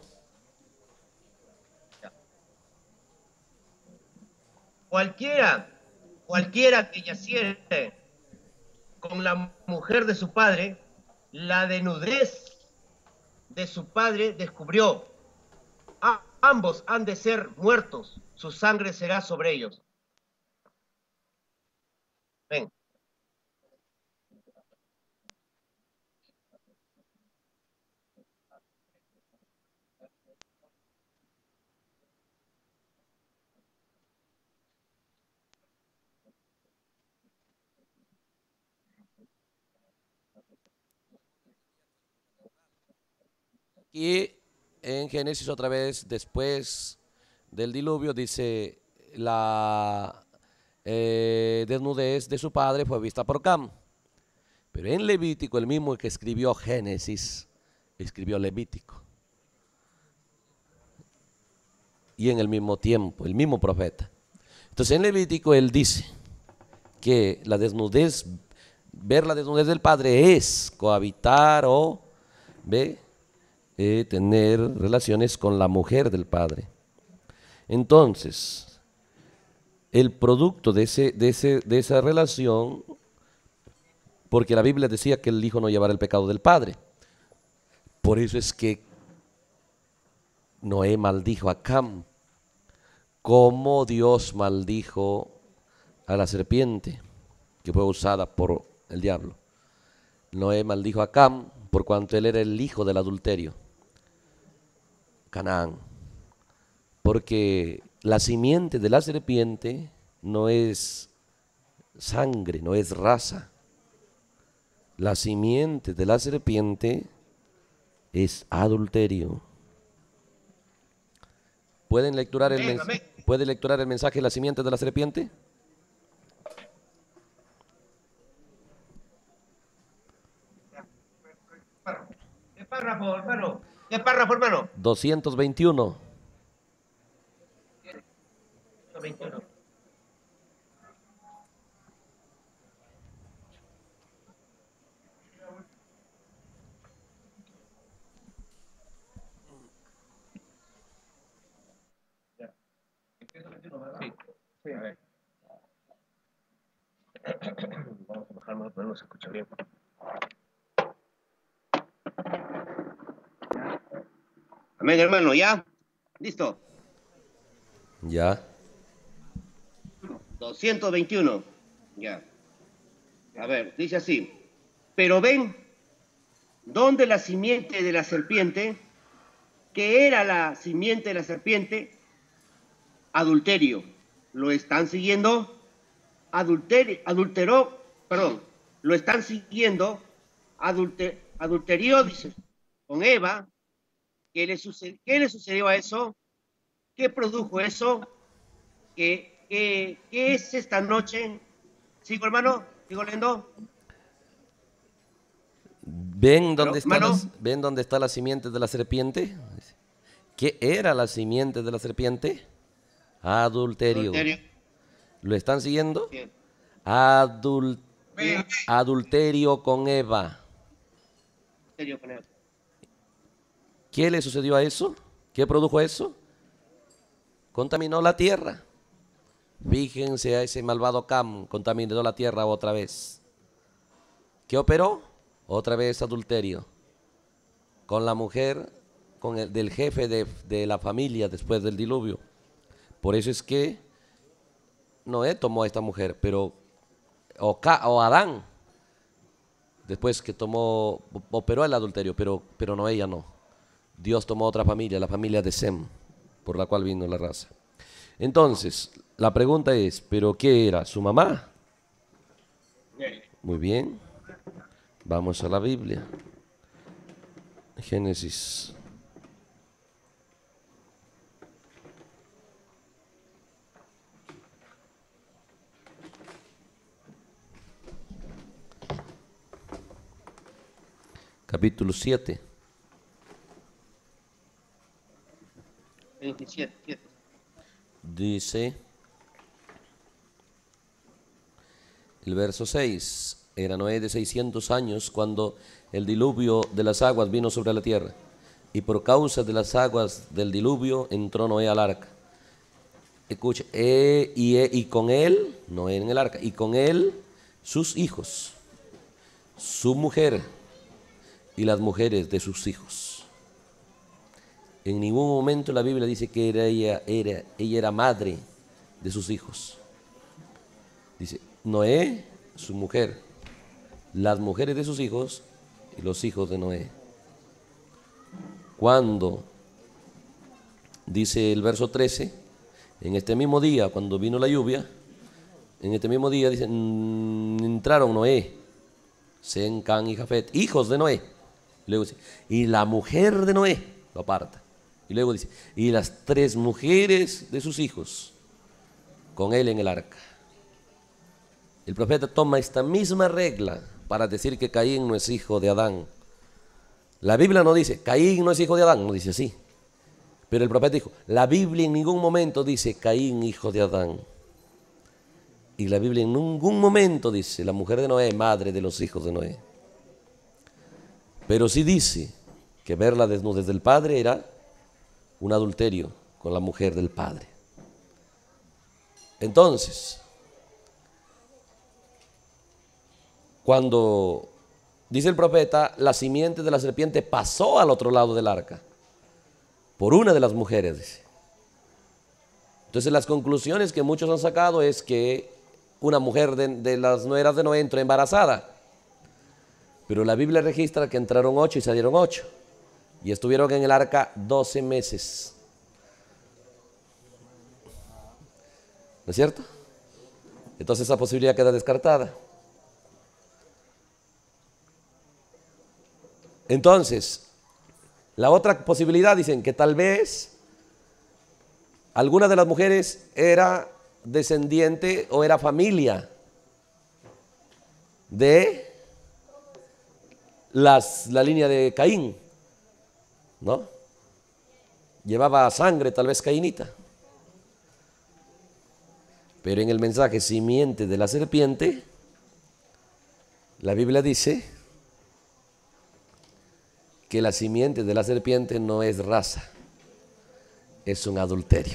Cualquiera que yaciere con la mujer de su padre, la desnudez de su padre descubrió. Ambos han de ser muertos, su sangre será sobre ellos. Ven. Y en Génesis otra vez, después del diluvio, dice la desnudez de su padre fue vista por Cam. Pero en Levítico, el mismo que escribió Génesis, escribió Levítico. Y en el mismo tiempo, el mismo profeta. Entonces en Levítico él dice que la desnudez, ver la desnudez del padre es cohabitar o tener relaciones con la mujer del padre. Entonces, el producto de esa relación, porque la Biblia decía que el hijo no llevara el pecado del padre. Por eso es que Noé maldijo a Cam, como Dios maldijo a la serpiente. que fue usada por el diablo. Noé maldijo a Cam por cuanto él era el hijo del adulterio, Canaán, porque la simiente de la serpiente no es sangre, no es raza. La simiente de la serpiente es adulterio. ¿Pueden lecturar ¿Puede lecturar el mensaje de la simiente de la serpiente? ¿Qué párrafo, hermano? ¿Qué párrafo, hermano? 221. 21. Sí, sí, a ver. Vamos a bajarnos, pero no se escucha bien. Amén, hermano, ¿ya? ¿Listo? Ya. 221. Ya. A ver, dice así. Pero ven, ¿dónde la simiente de la serpiente? ¿Qué era la simiente de la serpiente? Adulterio. ¿Lo están siguiendo? Lo están siguiendo. Adulterió, dice, con Eva. ¿Qué le sucedió a eso? ¿Qué produjo eso? ¿Qué es esta noche? ¿Sigo, hermano? ¿Sigo leyendo? ¿Ven dónde está la simiente de la serpiente? ¿Qué era la simiente de la serpiente? Adulterio. ¿Lo están siguiendo? Bien. Adulterio con Eva. Adulterio con Eva. ¿Qué le sucedió a eso? ¿Qué produjo eso? Contaminó la tierra. Fíjense a ese malvado Cam, contaminó la tierra otra vez. ¿Qué operó? Otra vez adulterio. Con la mujer, del jefe de la familia después del diluvio. Por eso es que Noé tomó a esta mujer, o Adán, después que operó el adulterio, pero no, ella no. Dios tomó otra familia, la familia de Sem, por la cual vino la raza. Entonces, la pregunta es, ¿pero qué era? ¿Su mamá? Muy bien. Vamos a la Biblia. Génesis. Capítulo 7. 27. Dice el verso 6. Era Noé de 600 años cuando el diluvio de las aguas vino sobre la tierra. Y por causa de las aguas del diluvio entró Noé al arca. Escuche, y con él, Noé en el arca, y con él sus hijos, su mujer y las mujeres de sus hijos. En ningún momento la Biblia dice que ella era madre de sus hijos. Dice Noé, su mujer, las mujeres de sus hijos y los hijos de Noé. Cuando, dice el verso 13, en este mismo día, cuando vino la lluvia, en este mismo día, dice, entraron Noé, Sem, Cam y Jafet, hijos de Noé. Luego dice, y la mujer de Noé, lo aparta. Y luego dice, y las 3 mujeres de sus hijos, con él en el arca. El profeta toma esta misma regla para decir que Caín no es hijo de Adán. La Biblia no dice, Caín no es hijo de Adán, no dice así. Pero el profeta dijo, la Biblia en ningún momento dice Caín hijo de Adán. Y la Biblia en ningún momento dice, la mujer de Noé, madre de los hijos de Noé. Pero sí dice que ver la desnudez del padre era un adulterio con la mujer del padre. Entonces, cuando dice el profeta, la simiente de la serpiente pasó al otro lado del arca, por una de las mujeres, dice. Entonces las conclusiones que muchos han sacado es que una mujer de las nueras de Noé entró embarazada. Pero la Biblia registra que entraron 8 y salieron 8. Y estuvieron en el arca 12 meses. ¿No es cierto? Entonces esa posibilidad queda descartada. Entonces, la otra posibilidad, dicen que tal vez alguna de las mujeres era descendiente o era familia de la línea de Caín, ¿no? Llevaba sangre tal vez caínita. Pero en el mensaje simiente de la serpiente, la Biblia dice que la simiente de la serpiente no es raza, es un adulterio.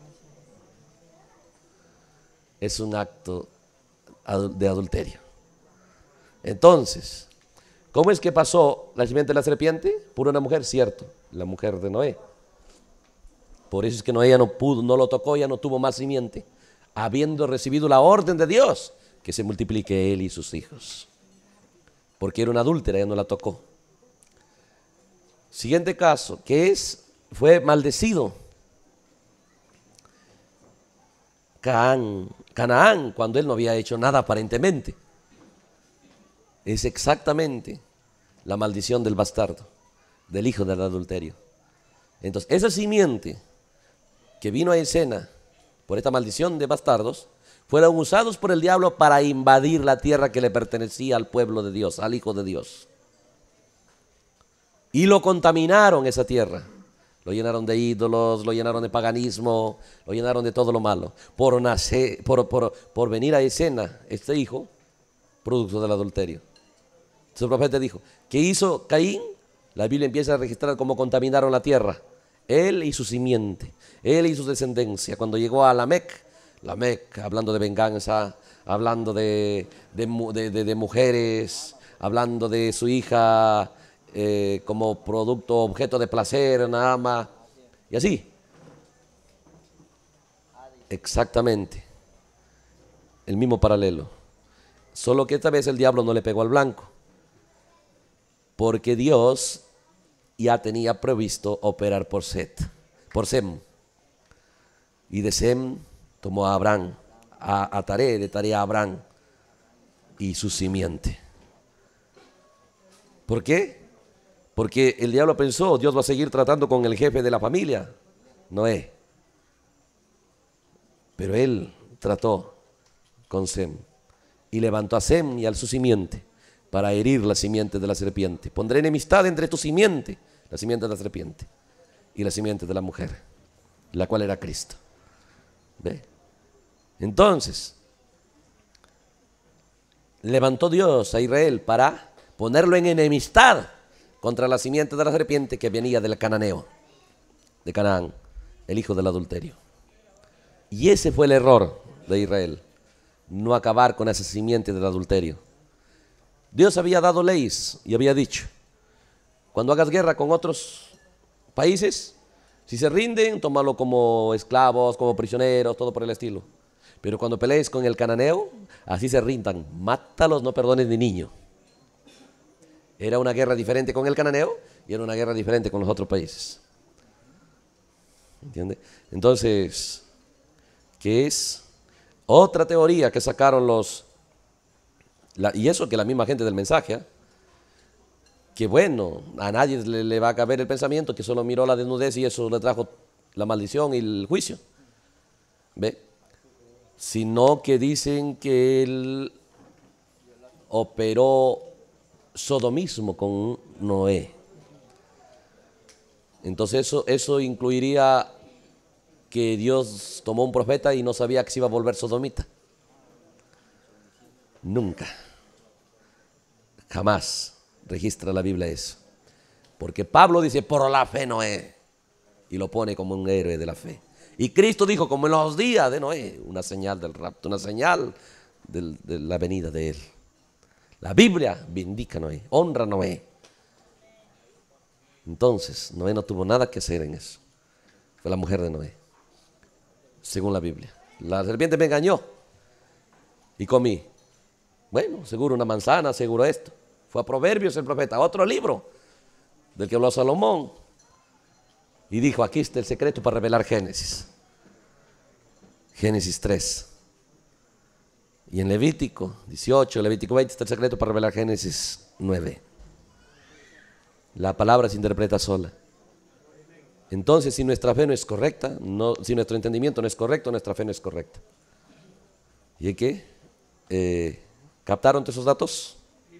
Es un acto de adulterio. Entonces, ¿cómo es que pasó la simiente de la serpiente? Por una mujer, cierto, la mujer de Noé. Por eso es que Noé ya no pudo, no lo tocó, ya no tuvo más simiente, habiendo recibido la orden de Dios que se multiplique él y sus hijos. Porque era una adúltera, ya no la tocó. Siguiente caso, fue maldecido Canaán, cuando él no había hecho nada aparentemente. Es exactamente la maldición del bastardo, del hijo del adulterio. Entonces, esa simiente que vino a escena por esta maldición de bastardos, fueron usados por el diablo para invadir la tierra que le pertenecía al pueblo de Dios, al Hijo de Dios. Y lo contaminaron esa tierra. Lo llenaron de ídolos, lo llenaron de paganismo, lo llenaron de todo lo malo. Por venir a escena este hijo, producto del adulterio. Entonces el profeta dijo, ¿qué hizo Caín? La Biblia empieza a registrar cómo contaminaron la tierra. Él y su simiente, él y su descendencia. Cuando llegó a Lamec, hablando de venganza, hablando de mujeres, hablando de su hija como producto, objeto de placer, una ama, y así. Exactamente, el mismo paralelo. Solo que esta vez el diablo no le pegó al blanco, porque Dios ya tenía previsto operar por Sem. Y de Sem tomó a Abraham, a Taré, de Taré a Abraham y su simiente. ¿Por qué? Porque el diablo pensó, Dios va a seguir tratando con el jefe de la familia, Noé. Pero él trató con Sem y levantó a Sem y a su simiente para herir la simiente de la serpiente. Pondré enemistad entre tu simiente, la simiente de la serpiente, y la simiente de la mujer, la cual era Cristo. ¿Ve? Entonces, levantó Dios a Israel para ponerlo en enemistad contra la simiente de la serpiente que venía del cananeo, de Canaán, el hijo del adulterio. Y ese fue el error de Israel, no acabar con esa simiente del adulterio. Dios había dado leyes y había dicho, cuando hagas guerra con otros países, si se rinden, tómalo como esclavos, como prisioneros, todo por el estilo. Pero cuando pelees con el cananeo, así se rindan, mátalos, no perdones ni niño. Era una guerra diferente con el cananeo y era una guerra diferente con los otros países. ¿Entiende? Entonces, ¿qué es? Otra teoría que sacaron y eso que la misma gente del mensaje, que bueno, a nadie le va a caber el pensamiento que solo miró la desnudez y eso le trajo la maldición y el juicio. ¿Ve? Sino que dicen que él operó sodomismo con Noé. Entonces eso incluiría que Dios tomó un profeta y no sabía que se iba a volver sodomita. Nunca. Jamás registra la Biblia eso. Porque Pablo dice, por la fe Noé, y lo pone como un héroe de la fe. Y Cristo dijo, como en los días de Noé, una señal del rapto, una señal de la venida de él. La Biblia vindica a Noé, honra a Noé. Entonces, Noé no tuvo nada que hacer en eso. Fue la mujer de Noé, según la Biblia. La serpiente me engañó. y comí. Bueno, seguro una manzana, seguro esto. Fue a Proverbios el profeta, otro libro del que habló Salomón. Y dijo, aquí está el secreto para revelar Génesis. Génesis 3. Y en Levítico 18, Levítico 20 está el secreto para revelar Génesis 9. La palabra se interpreta sola. Entonces, si nuestra fe no es correcta, si nuestro entendimiento no es correcto, nuestra fe no es correcta. ¿Y qué? ¿Captaron todos esos datos?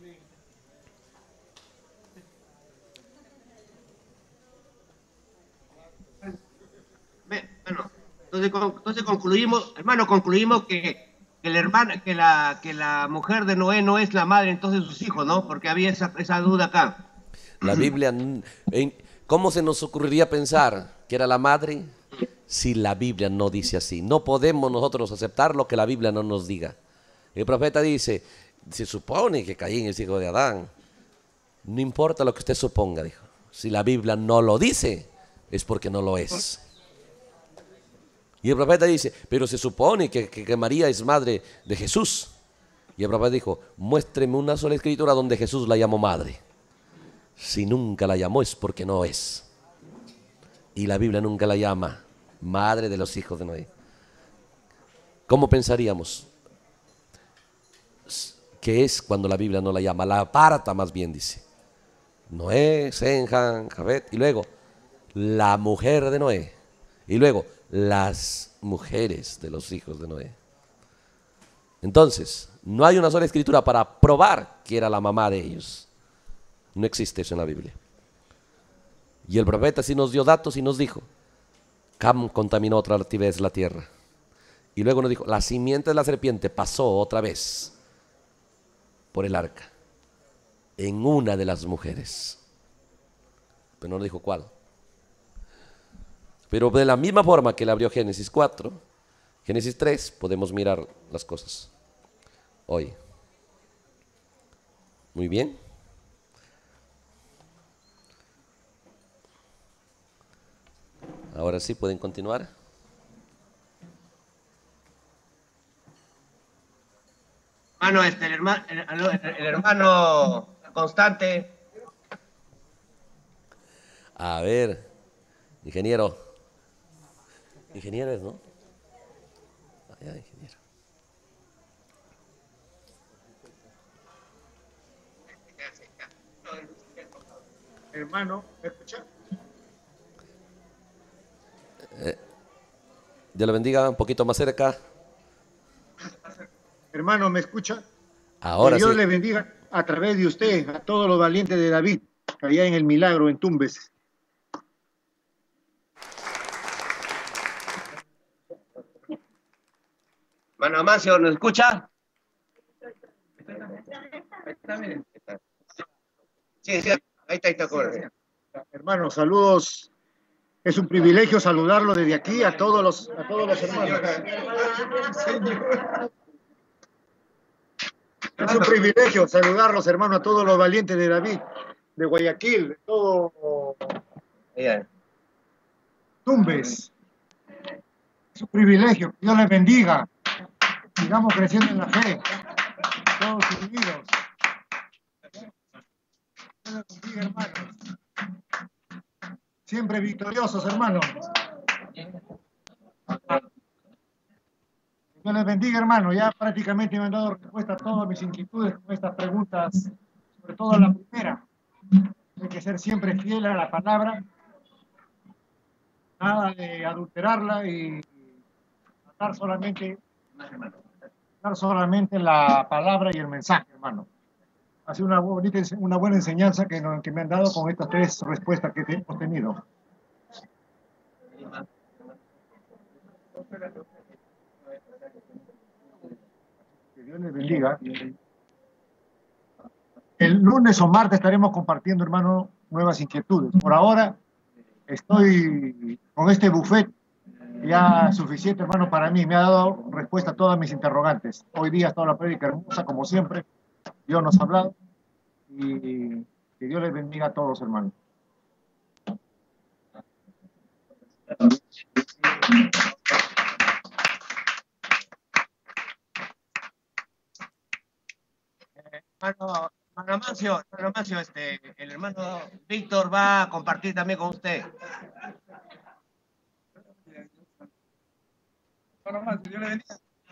Bueno, entonces concluimos, hermano, que la mujer de Noé no es la madre entonces de sus hijos, ¿no? Porque había esa duda acá. La Biblia, ¿cómo se nos ocurriría pensar que era la madre si la Biblia no dice así? No podemos nosotros aceptar lo que la Biblia no nos diga. El profeta dice, se supone que Caín es hijo de Adán. No importa lo que usted suponga, dijo. Si la Biblia no lo dice, es porque no lo es. Y el profeta dice, pero se supone que María es madre de Jesús. Y el profeta dijo, muéstreme una sola escritura donde Jesús la llamó madre. Si nunca la llamó es porque no es. Y la Biblia nunca la llama madre de los hijos de Noé. ¿Cómo pensaríamos? ¿Qué es cuando la Biblia no la llama? La aparta más bien, dice. Noé, Sem, Ham, Jafet, y luego la mujer de Noé. Y luego las mujeres de los hijos de Noé. Entonces, no hay una sola escritura para probar que era la mamá de ellos. No existe eso en la Biblia. Y el profeta sí nos dio datos y nos dijo, Cam contaminó otra vez la tierra. Y luego nos dijo, la simiente de la serpiente pasó otra vez por el arca en una de las mujeres. Pero no nos dijo cuál. Pero de la misma forma que le abrió Génesis 4, Génesis 3, podemos mirar las cosas hoy. Muy bien. Ahora sí, pueden continuar. Hermano, el hermano Constante. A ver, ingeniero. Ingeniero es, ¿no? Ya, ingeniero. Hermano, ¿me escucha? Dios le bendiga, un poquito más cerca. Hermano, ¿me escucha? Ahora que Dios sí. le bendiga a través de usted a todos los valientes de David, allá en el Milagro, en Tumbes. Hermano Amancio, ¿nos escucha? Sí, sí, ahí está, corre. Hermano, saludos. Es un privilegio saludarlo desde aquí a todos los hermanos. Es un privilegio saludarlos, hermano, a todos los valientes de David, de Guayaquil, de todo Tumbes. Es un privilegio. Que Dios les bendiga. Sigamos creciendo en la fe. Todos unidos. Dios les bendiga, hermanos. Siempre victoriosos, hermanos. Dios les bendiga, hermano. Ya prácticamente me han dado respuesta a todas mis inquietudes con estas preguntas, sobre todo la primera. Hay que ser siempre fiel a la palabra, nada de adulterarla y dar solamente la palabra y el mensaje, hermano. Ha sido una buena enseñanza que me han dado con estas tres respuestas que hemos tenido. Que Dios les bendiga. El lunes o martes estaremos compartiendo, hermano, nuevas inquietudes. Por ahora estoy con este buffet ya suficiente, hermano, para mí. Me ha dado respuesta a todas mis interrogantes. Hoy día ha estado la prédica hermosa, como siempre. Dios nos ha hablado y que Dios les bendiga a todos, hermanos. Hermano Mancio, el hermano Víctor va a compartir también con usted. Hermano Mancio, Dios le bendiga.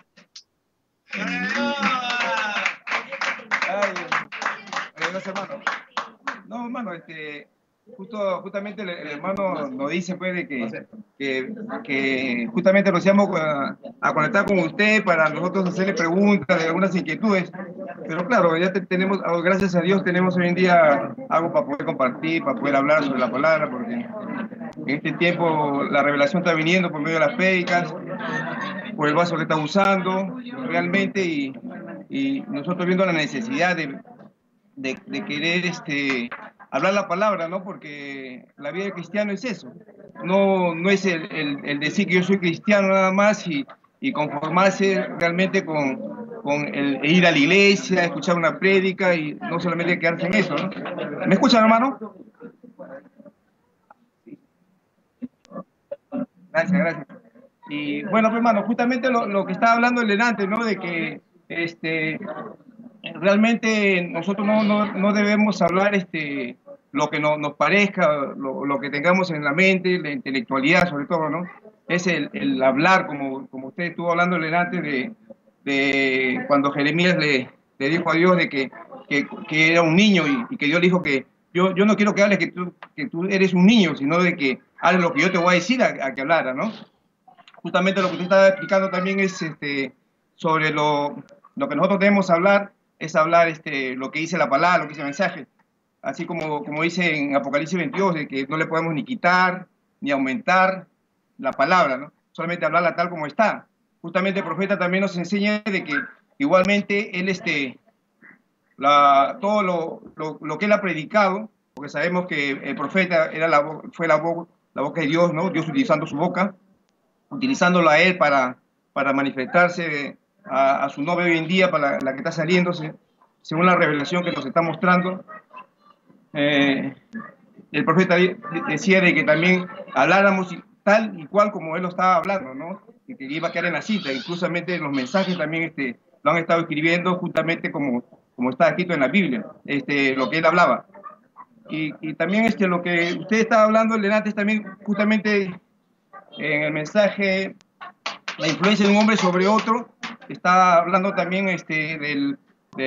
Gracias, hermano. No, hermano, justamente el hermano nos dice pues de que justamente nos íbamos a conectar con usted para nosotros hacerle preguntas de algunas inquietudes, pero claro, ya tenemos, gracias a Dios tenemos hoy en día algo para poder compartir, para poder hablar sobre la palabra, porque en este tiempo la revelación está viniendo por medio de las prédicas, por el vaso que está usando realmente, y nosotros viendo la necesidad de querer hablar la palabra, ¿no? Porque la vida de cristiano es eso, no es el decir que yo soy cristiano nada más y conformarse realmente con el ir a la iglesia, escuchar una prédica y no solamente quedarse en eso, ¿no? ¿Me escuchan, hermano? Gracias, gracias. Y bueno, pues, hermano, justamente lo que estaba hablando el delante, ¿no? De que realmente nosotros no debemos hablar lo que nos parezca, lo que tengamos en la mente, la intelectualidad sobre todo, ¿no? Es el hablar, como usted estuvo hablando delante de cuando Jeremías le dijo a Dios de que era un niño y que Dios le dijo que yo no quiero que hables que tú eres un niño, sino de que hables lo que yo te voy a decir a que hablara, ¿no? Justamente lo que usted estaba explicando también es sobre lo que nosotros debemos hablar, es hablar lo que dice la palabra, lo que dice el mensaje. Así como dice en Apocalipsis 22, de que no le podemos ni quitar, ni aumentar la palabra, ¿no? Solamente hablarla tal como está. Justamente el profeta también nos enseña de que igualmente él, todo lo que él ha predicado, porque sabemos que el profeta fue la boca de Dios, ¿no? Dios utilizando su boca, utilizándolo a él para manifestarse a su novia hoy en día, para la que está saliéndose, según la revelación que nos está mostrando. El profeta decía de que también habláramos tal y cual como él lo estaba hablando, ¿no? Y que iba a quedar en la cita. Incluso los mensajes también lo han estado escribiendo justamente como está escrito en la Biblia, lo que él hablaba. Y también lo que usted estaba hablando antes también justamente en el mensaje, la influencia de un hombre sobre otro, está hablando también del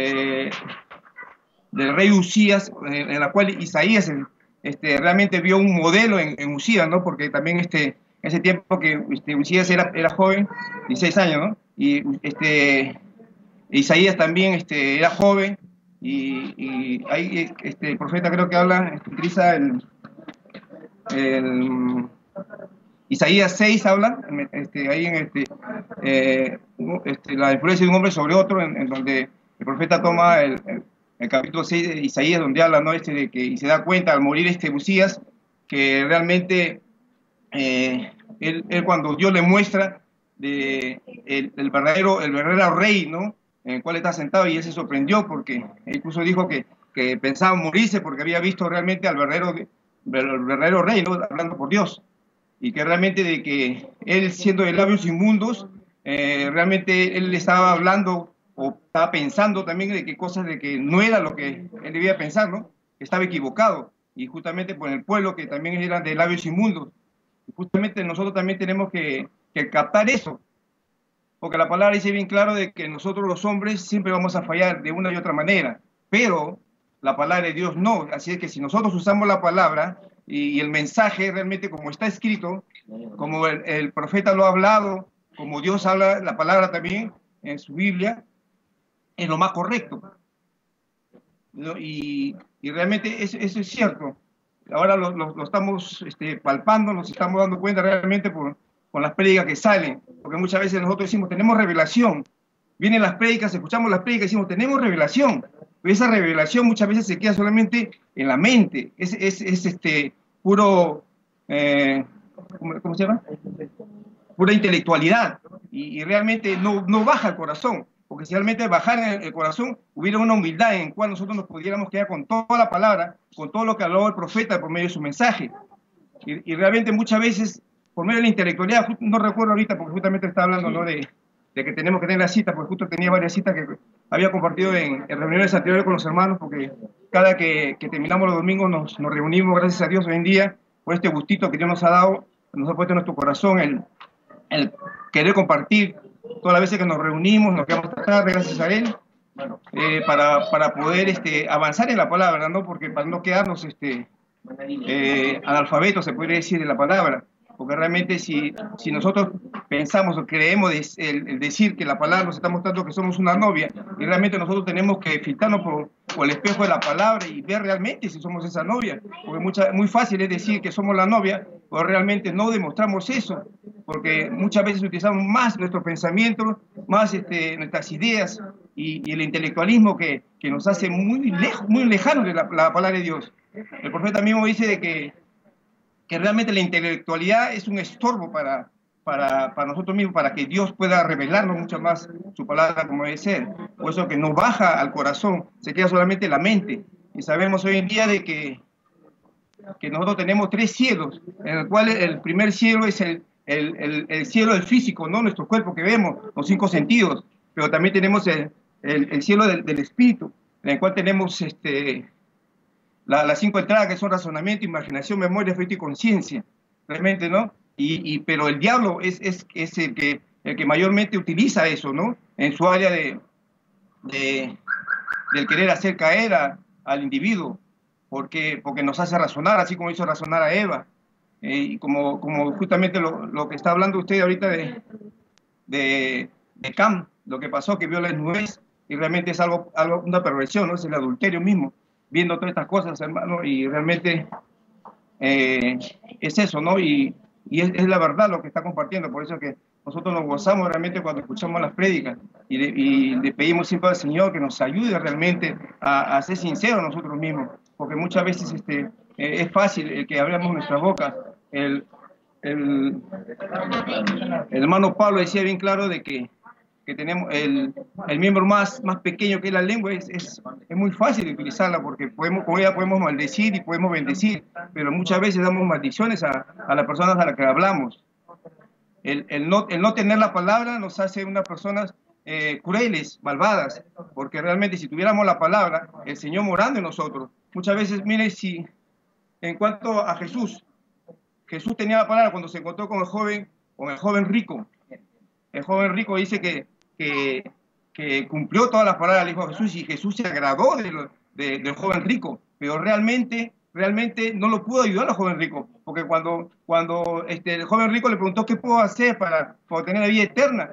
rey Usías, en la cual Isaías realmente vio un modelo en Usías, ¿no? Porque también ese tiempo que Usías era joven, 16 años, ¿no? Y Isaías también era joven, y ahí el profeta creo que utiliza Isaías 6 habla, ahí la influencia de un hombre sobre otro, en donde el profeta toma el capítulo 6 de Isaías, donde habla, ¿no? Y se da cuenta al morir Usías, que realmente él cuando Dios le muestra el verdadero rey, ¿no? En el cual está sentado, y él se sorprendió porque incluso dijo que pensaba morirse porque había visto realmente al verdadero rey, ¿no? Hablando por Dios. Y que realmente de que él, siendo de labios inmundos, realmente él estaba hablando o estaba pensando también de que cosas de que no era lo que él debía pensar, ¿no? Estaba equivocado, y justamente por el pueblo que también eran de labios inmundos. Y justamente nosotros también tenemos que captar eso, porque la palabra dice bien claro de que nosotros los hombres siempre vamos a fallar de una y otra manera, pero la palabra de Dios no. Así es que si nosotros usamos la palabra y el mensaje realmente como está escrito, como el profeta lo ha hablado, como Dios habla la palabra también en su Biblia, es lo más correcto, ¿no? Y realmente eso es cierto. Ahora lo estamos palpando, nos estamos dando cuenta realmente con las prédicas que salen, porque muchas veces nosotros decimos, tenemos revelación. Vienen las prédicas, escuchamos las prédicas y decimos, tenemos revelación. Pero esa revelación muchas veces se queda solamente en la mente, es puro, ¿cómo se llama? Pura intelectualidad, y realmente no baja el corazón, porque si realmente bajara el corazón, hubiera una humildad en la cual nosotros nos pudiéramos quedar con toda la palabra, con todo lo que habló el profeta por medio de su mensaje. Y realmente muchas veces, por medio de la intelectualidad, no recuerdo ahorita, porque justamente estaba hablando, ¿no? de que tenemos que tener la cita, porque justo tenía varias citas que había compartido en reuniones anteriores con los hermanos, porque cada que terminamos los domingos nos reunimos, gracias a Dios, hoy en día, por este gustito que Dios nos ha dado, nos ha puesto en nuestro corazón el querer compartir todas las veces que nos reunimos, nos quedamos hasta tarde, gracias a Él, para poder avanzar en la palabra, ¿no? Porque para no quedarnos analfabetos, se podría decir, de la palabra, porque realmente si nosotros pensamos o creemos el decir que la palabra nos está mostrando que somos una novia, y realmente nosotros tenemos que filtrarnos por el espejo de la palabra y ver realmente si somos esa novia, porque muy fácil es decir que somos la novia, pero realmente no demostramos eso, porque muchas veces utilizamos más nuestros pensamientos, más nuestras ideas y el intelectualismo que nos hace muy lejanos de la palabra de Dios. El profeta mismo dice de que realmente la intelectualidad es un estorbo para nosotros mismos, para que Dios pueda revelarnos mucho más su palabra como debe ser. Por eso que no baja al corazón, se queda solamente la mente. Y sabemos hoy en día de que nosotros tenemos 3 cielos, en el cual el primer cielo es el cielo del físico, ¿no? Nuestro cuerpo que vemos, los 5 sentidos, pero también tenemos el cielo del espíritu, en el cual tenemos las 5 entradas, que son razonamiento, imaginación, memoria, afecto y conciencia, realmente, ¿no? Pero el diablo es el que mayormente utiliza eso, ¿no? En su área del querer hacer caer al individuo, porque nos hace razonar, así como hizo razonar a Eva. Y como justamente lo que está hablando usted ahorita de Cam, lo que pasó, que vio la desnudez, y realmente es una perversión, ¿no? Es el adulterio mismo, viendo todas estas cosas, hermano, y realmente es eso, ¿no? Y es la verdad lo que está compartiendo, por eso que nosotros nos gozamos realmente cuando escuchamos las prédicas y le pedimos siempre al Señor que nos ayude realmente a ser sinceros nosotros mismos, porque muchas veces es fácil el que abramos nuestra boca. El hermano Pablo decía bien claro de que tenemos el miembro más pequeño, que es la lengua, es muy fácil de utilizarla, porque con ella podemos maldecir y podemos bendecir, pero muchas veces damos maldiciones a las personas a las que hablamos. El no tener la palabra nos hace unas personas crueles, malvadas, porque realmente si tuviéramos la palabra, el Señor morando en nosotros, muchas veces, mire, en cuanto a Jesús tenía la palabra cuando se encontró con el joven rico. El joven rico dice que cumplió todas las palabras del Hijo de Jesús, y Jesús se agradó del joven rico, pero realmente no lo pudo ayudar al joven rico, porque cuando el joven rico le preguntó qué puedo hacer para obtener la vida eterna,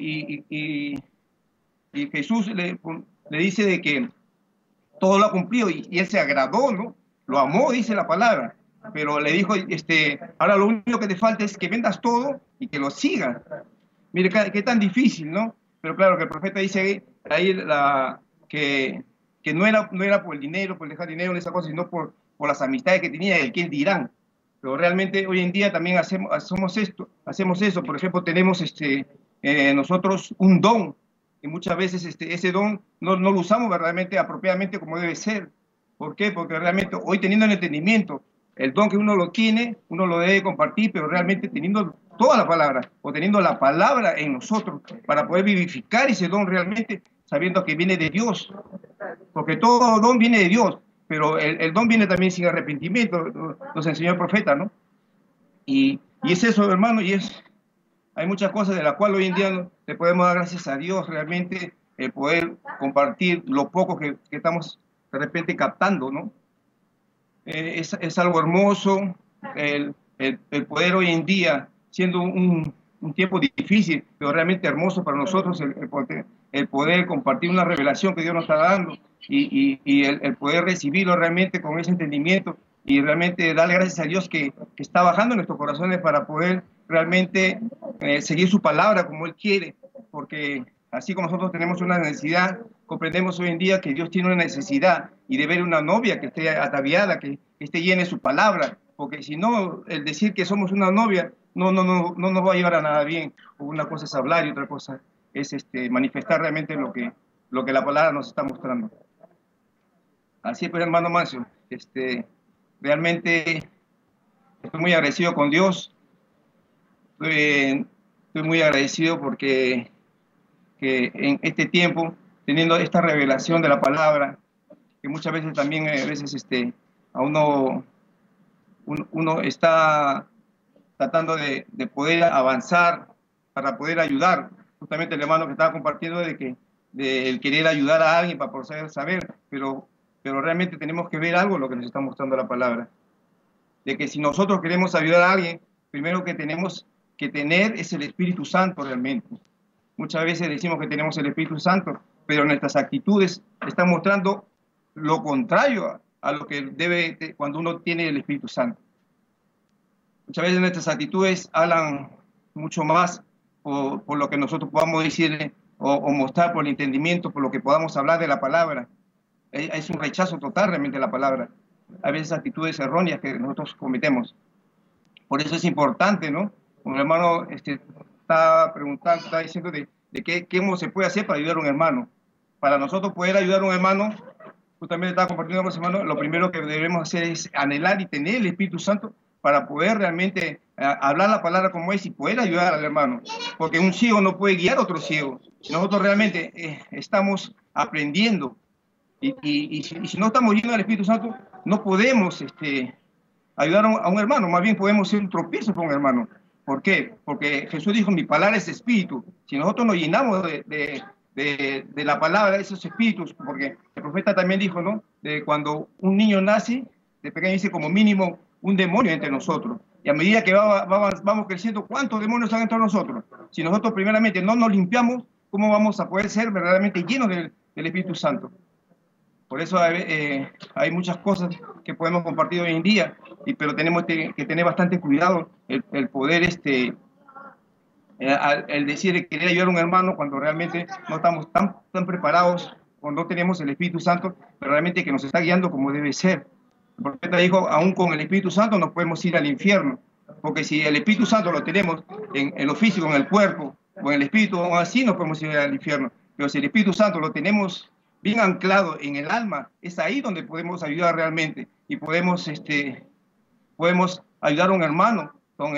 y Jesús le dice de que todo lo ha cumplido, y él se agradó, ¿no? Lo amó, dice la palabra, pero le dijo, ahora lo único que te falta es que vendas todo y que lo sigas. Mire, qué tan difícil, ¿no? Pero claro, que el profeta dice ahí que no era por el dinero, por dejar dinero en esa cosa, sino por las amistades que tenía y el que él dirán. Pero realmente hoy en día también hacemos eso. Por ejemplo, tenemos nosotros un don, y muchas veces ese don no lo usamos verdaderamente apropiadamente como debe ser. ¿Por qué? Porque realmente hoy, teniendo el entendimiento, el don que uno lo tiene, uno lo debe compartir, pero realmente teniendo toda la palabra, o teniendo la palabra en nosotros, para poder vivificar ese don realmente, sabiendo que viene de Dios, porque todo don viene de Dios, pero el don viene también sin arrepentimiento, nos enseñó el profeta, ¿no? Y es eso, hermano, hay muchas cosas de las cuales hoy en día le podemos dar gracias a Dios, realmente, poder compartir lo poco que estamos de repente captando, ¿no? Es algo hermoso, el poder hoy en día, siendo un tiempo difícil, pero realmente hermoso para nosotros, el poder compartir una revelación que Dios nos está dando, y el poder recibirlo realmente con ese entendimiento, y realmente darle gracias a Dios que está bajando en nuestros corazones para poder realmente seguir su palabra como Él quiere, porque así como nosotros tenemos una necesidad, comprendemos hoy en día que Dios tiene una necesidad, y de ver una novia que esté ataviada, que esté llena de su palabra, porque si no, el decir que somos una novia no nos va a llevar a nada bien. Una cosa es hablar y otra cosa es manifestar realmente lo que la palabra nos está mostrando. Así es, pues, hermano Mancio, realmente estoy muy agradecido con Dios, estoy muy agradecido porque que en este tiempo, teniendo esta revelación de la palabra, que muchas veces también a uno está tratando de poder avanzar para poder ayudar. Justamente el hermano que estaba compartiendo de el querer ayudar a alguien para poder saber, pero realmente tenemos que ver algo lo que nos está mostrando la palabra. De que si nosotros queremos ayudar a alguien, primero que tenemos que tener es el Espíritu Santo realmente. Muchas veces decimos que tenemos el Espíritu Santo, pero nuestras actitudes están mostrando lo contrario a lo que debe cuando uno tiene el Espíritu Santo. Muchas veces nuestras actitudes hablan mucho más por lo que nosotros podamos decirle o mostrar por el entendimiento, por lo que podamos hablar de la palabra. Es un rechazo total realmente de la palabra. A veces actitudes erróneas que nosotros cometemos. Por eso es importante, ¿no? Como el hermano está preguntando, está diciendo de cómo se puede hacer para ayudar a un hermano. Para nosotros poder ayudar a un hermano, justamente estaba compartiendo con los hermanos, lo primero que debemos hacer es anhelar y tener el Espíritu Santo para poder realmente hablar la palabra como es y poder ayudar al hermano. Porque un ciego no puede guiar a otro ciego. Nosotros realmente estamos aprendiendo. Y si no estamos llenos del Espíritu Santo, no podemos ayudar a un hermano. Más bien podemos ser un tropiezo para un hermano. ¿Por qué? Porque Jesús dijo, mi palabra es espíritu. Si nosotros nos llenamos de la palabra, de esos espíritus, porque el profeta también dijo, ¿no? De cuando un niño nace, de pequeño dice como mínimo un demonio entre nosotros. Y a medida que vamos creciendo, ¿cuántos demonios están entre nosotros? Si nosotros primeramente no nos limpiamos, ¿cómo vamos a poder ser verdaderamente llenos del Espíritu Santo? Por eso hay muchas cosas que podemos compartir hoy en día, pero tenemos que tener bastante cuidado el poder el decir querer ayudar a un hermano cuando realmente no estamos tan preparados, cuando no tenemos el Espíritu Santo, pero realmente que nos está guiando como debe ser. El profeta dijo, aún con el Espíritu Santo nos podemos ir al infierno, porque si el Espíritu Santo lo tenemos en lo físico, en el cuerpo, o en el Espíritu, aún así nos podemos ir al infierno. Pero si el Espíritu Santo lo tenemos bien anclado en el alma, es ahí donde podemos ayudar realmente, y podemos ayudar a un hermano con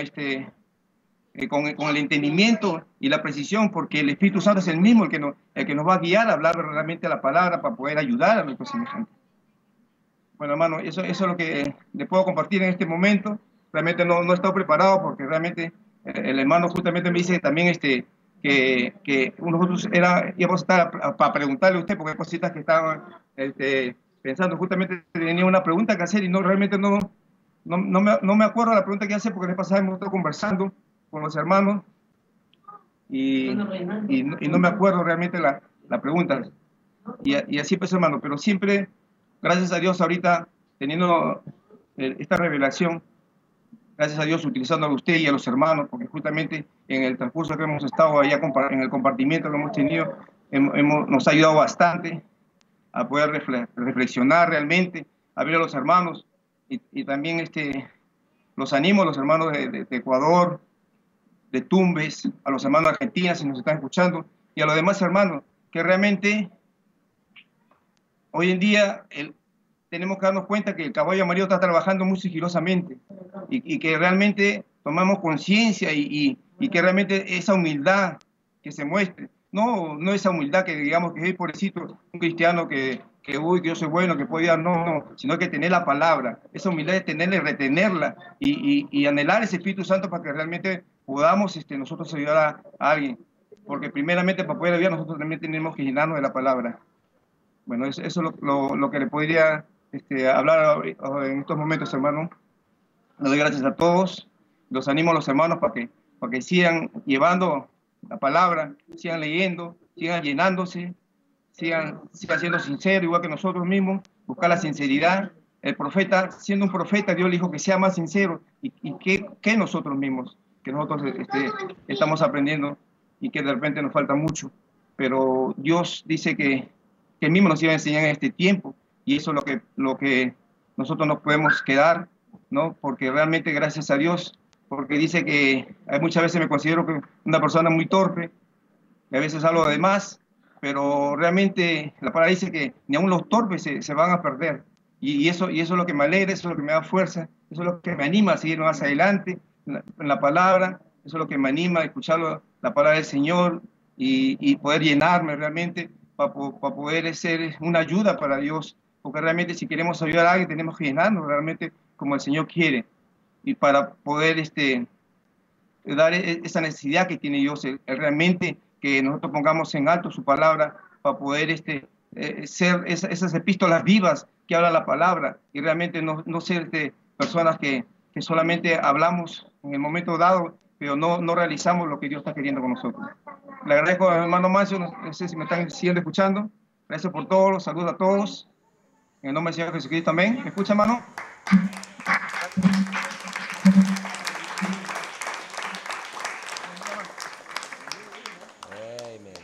el entendimiento y la precisión, porque el Espíritu Santo es el mismo el que nos va a guiar a hablar realmente la palabra para poder ayudar a nuestros semejantes. Bueno, hermano, eso es lo que le puedo compartir en este momento. Realmente no he estado preparado porque realmente el hermano justamente me dice también que nosotros íbamos a estar para preguntarle a usted porque hay cositas que estaban pensando. Justamente tenía una pregunta que hacer y realmente no me acuerdo la pregunta que hace porque la pasada hemos estado conversando con los hermanos y no me acuerdo realmente la pregunta. Y así pues, hermano, pero siempre, gracias a Dios, ahorita teniendo esta revelación, gracias a Dios utilizando a usted y a los hermanos, porque justamente en el transcurso que hemos estado allá, en el compartimiento que hemos tenido, nos ha ayudado bastante a poder reflexionar realmente, a ver a los hermanos y también los animo a los hermanos de Ecuador, de Tumbes, a los hermanos de Argentina, si nos están escuchando, y a los demás hermanos, que realmente hoy en día tenemos que darnos cuenta que el caballo amarillo está trabajando muy sigilosamente y que realmente tomamos conciencia y que realmente esa humildad que se muestre, no esa humildad que digamos que es pobrecito, un cristiano que yo soy bueno, que puedo ir, no, sino que tener la palabra, esa humildad de tenerla y retenerla y anhelar ese Espíritu Santo para que realmente podamos nosotros ayudar a alguien, porque primeramente para poder ayudar nosotros también tenemos que llenarnos de la palabra. Bueno, eso es lo que le podría hablar en estos momentos, hermano. Le doy gracias a todos, los animo a los hermanos para que sigan llevando la palabra, sigan leyendo, sigan llenándose, sigan siendo sinceros, igual que nosotros mismos, buscar la sinceridad. El profeta, siendo un profeta, Dios le dijo que sea más sincero y que nosotros mismos, que nosotros estamos aprendiendo y que de repente nos falta mucho. Pero Dios dice que Él mismo nos iba a enseñar en este tiempo y eso es lo que nosotros nos podemos quedar, ¿no? Porque realmente gracias a Dios, porque dice que muchas veces me considero que una persona muy torpe, y a veces hablo de más, pero realmente la palabra dice que ni aun los torpes se van a perder. Y eso es lo que me alegra, eso es lo que me da fuerza, eso es lo que me anima a seguir más adelante en la palabra, eso es lo que me anima a escuchar la palabra del Señor y poder llenarme realmente para poder ser una ayuda para Dios, porque realmente si queremos ayudar a alguien tenemos que llenarnos realmente como el Señor quiere, y para poder dar esa necesidad que tiene Dios, realmente que nosotros pongamos en alto su palabra para poder ser esas epístolas vivas que habla la palabra, y realmente no ser personas que solamente hablamos en el momento dado, pero no realizamos lo que Dios está queriendo con nosotros. Le agradezco al hermano Mancio, no sé si me están siguiendo escuchando. Gracias por todo, los saludos a todos. En el nombre del Señor Jesucristo, amén. ¿Me escucha, hermano? Amén.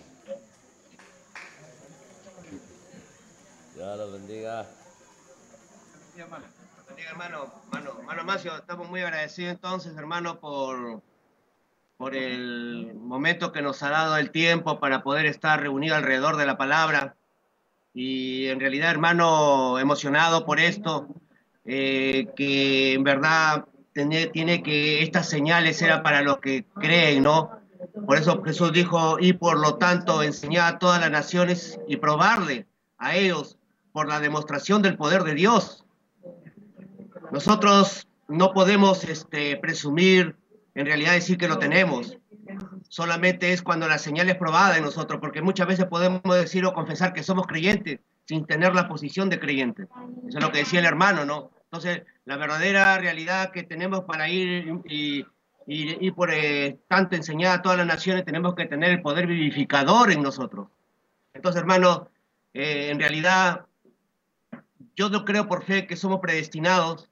Dios los bendiga. Sí, hermano. Bendiga, hermano Macio, estamos muy agradecidos entonces, hermano, por el momento que nos ha dado el tiempo para poder estar reunidos alrededor de la palabra. Y en realidad, hermano, emocionado por esto, que en verdad tiene que estas señales eran para los que creen, ¿no? Por eso Jesús dijo, y por lo tanto enseñar a todas las naciones y probarle a ellos por la demostración del poder de Dios. Nosotros no podemos presumir, en realidad decir que lo tenemos. Solamente es cuando la señal es probada en nosotros, porque muchas veces podemos decir o confesar que somos creyentes sin tener la posición de creyente. Eso es lo que decía el hermano, ¿no? Entonces, la verdadera realidad que tenemos para ir y por tanto enseñar a todas las naciones, tenemos que tener el poder vivificador en nosotros. Entonces, hermano, en realidad, yo no creo por fe que somos predestinados,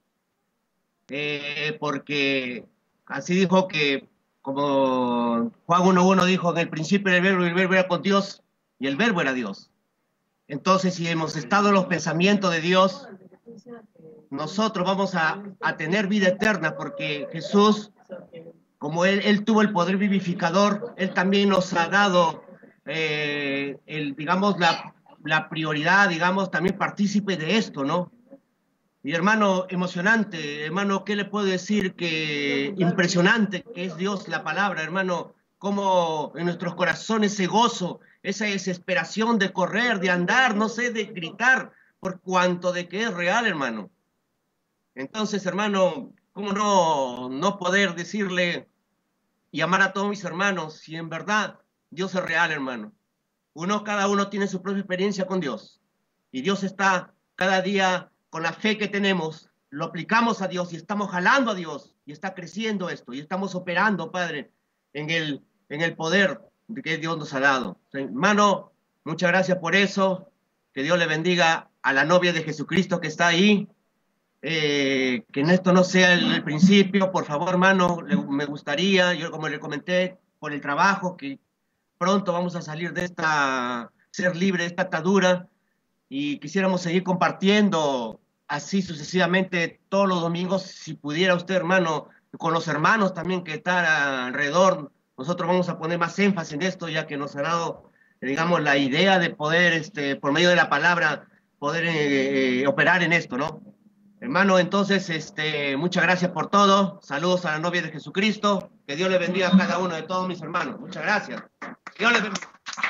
porque así dijo que, como Juan 1.1 dijo, en el principio era el verbo y el verbo era con Dios y el verbo era Dios. Entonces, si hemos estado en los pensamientos de Dios, nosotros vamos a tener vida eterna, porque Jesús, como él tuvo el poder vivificador, Él también nos ha dado, digamos, la prioridad, digamos, también partícipe de esto, ¿no? Y hermano, emocionante, hermano, ¿qué le puedo decir? Que impresionante que es Dios, la palabra, hermano, cómo en nuestros corazones ese gozo, esa desesperación de correr, de andar, no sé, de gritar, por cuanto de que es real, hermano. Entonces, hermano, ¿cómo no poder decirle y amar a todos mis hermanos si en verdad Dios es real, hermano? Cada uno tiene su propia experiencia con Dios, y Dios está cada día con la fe que tenemos, lo aplicamos a Dios y estamos jalando a Dios y está creciendo esto y estamos operando, Padre, en el poder de que Dios nos ha dado. Hermano, muchas gracias por eso. Que Dios le bendiga a la novia de Jesucristo que está ahí. Que en esto no sea el principio, por favor, hermano, me gustaría, yo como le comenté, por el trabajo, que pronto vamos a salir de ser libre de esta atadura, y quisiéramos seguir compartiendo así sucesivamente todos los domingos. Si pudiera usted, hermano, con los hermanos también que están alrededor, nosotros vamos a poner más énfasis en esto, ya que nos ha dado, digamos, la idea de poder, por medio de la palabra, poder operar en esto, ¿no? Hermano, entonces, muchas gracias por todo. Saludos a la novia de Jesucristo. Que Dios le bendiga a cada uno de todos mis hermanos. Muchas gracias. Dios les bendiga.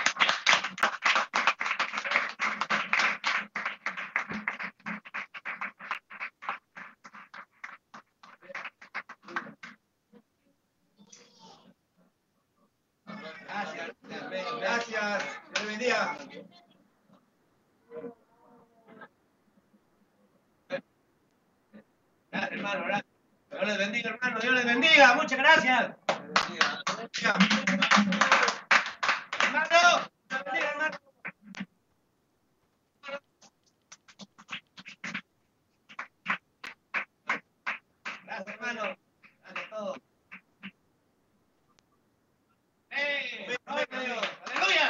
Gracias. Dios le bendiga. Gracias, hermano. Gracias. Dios les bendiga, hermano. Dios les bendiga. Muchas gracias. Hermano, Dios les bendiga, hermano. Gracias, hermano. Gracias a todos. ¡Gloria a Dios! ¡Aleluya!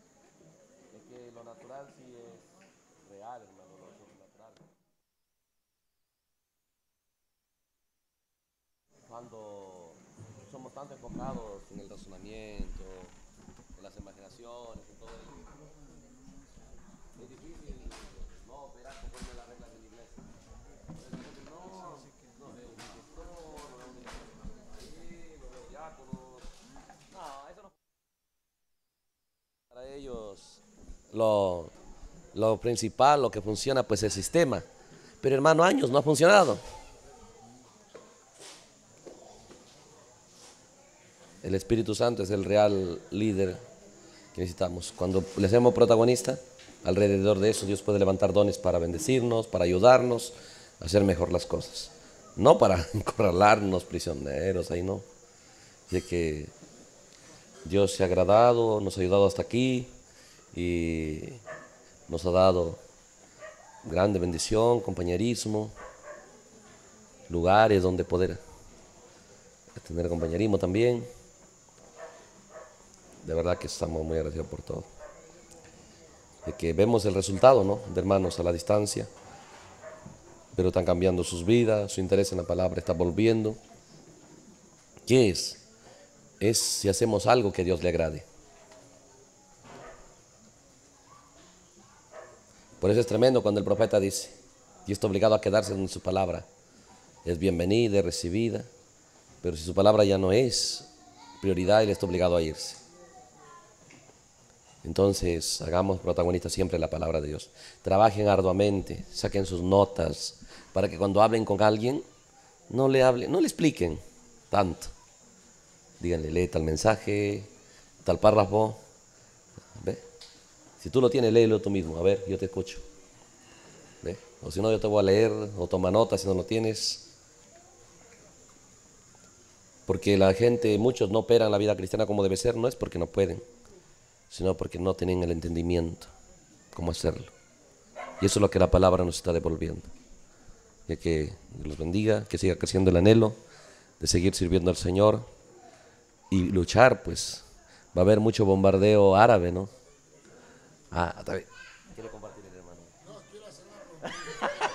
Es que lo natural sí es real, hermano, lo sobrenatural. cuando somos tanto enfocados en el razonamiento, en las imaginaciones, en todo eso, es difícil no operar conforme a las reglas de la iglesia. Entonces, no veo un pastor, no veo un ahí, no veo diáconos. No, eso no. Para ellos lo principal, lo que funciona, pues el sistema. Pero hermano, años no ha funcionado. El Espíritu Santo es el real líder que necesitamos. Cuando le hacemos protagonista, alrededor de eso Dios puede levantar dones para bendecirnos, para ayudarnos a hacer mejor las cosas. No para encorralarnos prisioneros, ahí no. De que Dios se ha agradado, nos ha ayudado hasta aquí y nos ha dado grande bendición, compañerismo, lugares donde poder tener compañerismo también. De verdad que estamos muy agradecidos por todo. De que vemos el resultado, ¿no?, de hermanos a la distancia, pero están cambiando sus vidas, su interés en la palabra está volviendo. ¿Qué es? Es si hacemos algo que a Dios le agrade. Por eso es tremendo cuando el profeta dice, y está obligado a quedarse en su palabra. Es bienvenida, es recibida, pero si su palabra ya no es prioridad, él está obligado a irse. Entonces, hagamos protagonistas siempre la palabra de Dios. Trabajen arduamente, saquen sus notas, para que cuando hablen con alguien, no le expliquen tanto. Díganle, lee tal mensaje, tal párrafo. ¿Ve? Si tú lo tienes, léelo tú mismo. A ver, yo te escucho. ¿Ve? O si no, yo te voy a leer, o toma notas si no lo tienes. Porque la gente, muchos no operan la vida cristiana como debe ser, no es porque no pueden, sino porque no tienen el entendimiento cómo hacerlo. Y eso es lo que la palabra nos está devolviendo. Y que Dios los bendiga, que siga creciendo el anhelo de seguir sirviendo al Señor y luchar, pues va a haber mucho bombardeo árabe, ¿no? Ah, está bien. Quiero compartir, hermano. No, quiero hacer una pregunta.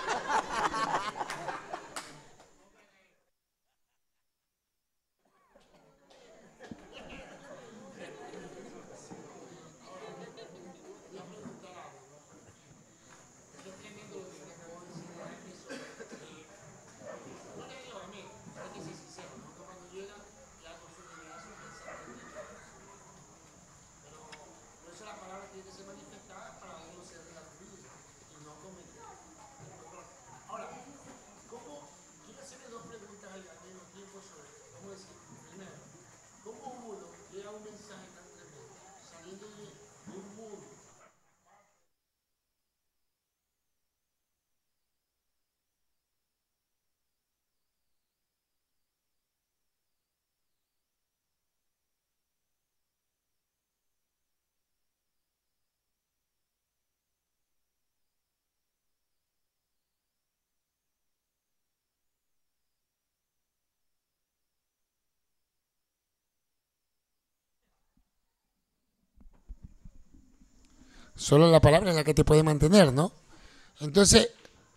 Solo la palabra es la que te puede mantener, ¿no? Entonces,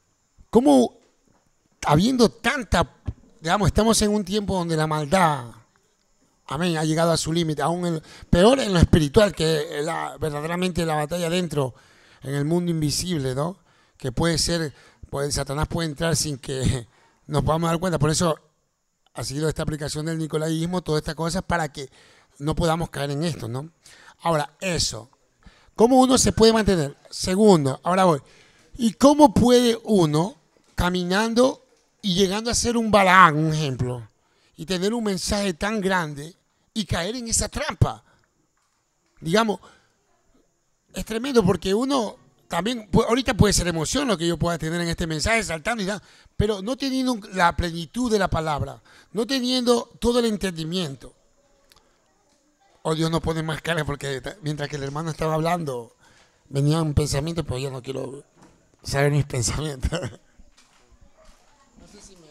¿cómo habiendo tanta, digamos, estamos en un tiempo donde la maldad, amén, ha llegado a su límite, aún peor en lo espiritual, que verdaderamente la batalla dentro, en el mundo invisible, ¿no? Que puede ser, pues Satanás puede entrar sin que nos podamos dar cuenta. Por eso ha sido esta aplicación del nicolaísmo, todas estas cosas, para que no podamos caer en esto, ¿no? Ahora, eso. ¿Cómo uno se puede mantener? Segundo, ahora voy. ¿Y cómo puede uno, caminando y llegando a ser un Balaán, un ejemplo, y tener un mensaje tan grande y caer en esa trampa? Digamos, es tremendo porque uno también, ahorita puede ser emoción lo que yo pueda tener en este mensaje, saltando y tal, pero no teniendo la plenitud de la palabra, no teniendo todo el entendimiento. Oh, Dios no pone más cara porque mientras que el hermano estaba hablando, venían pensamientos, pero yo no quiero saber mis pensamientos. No sé si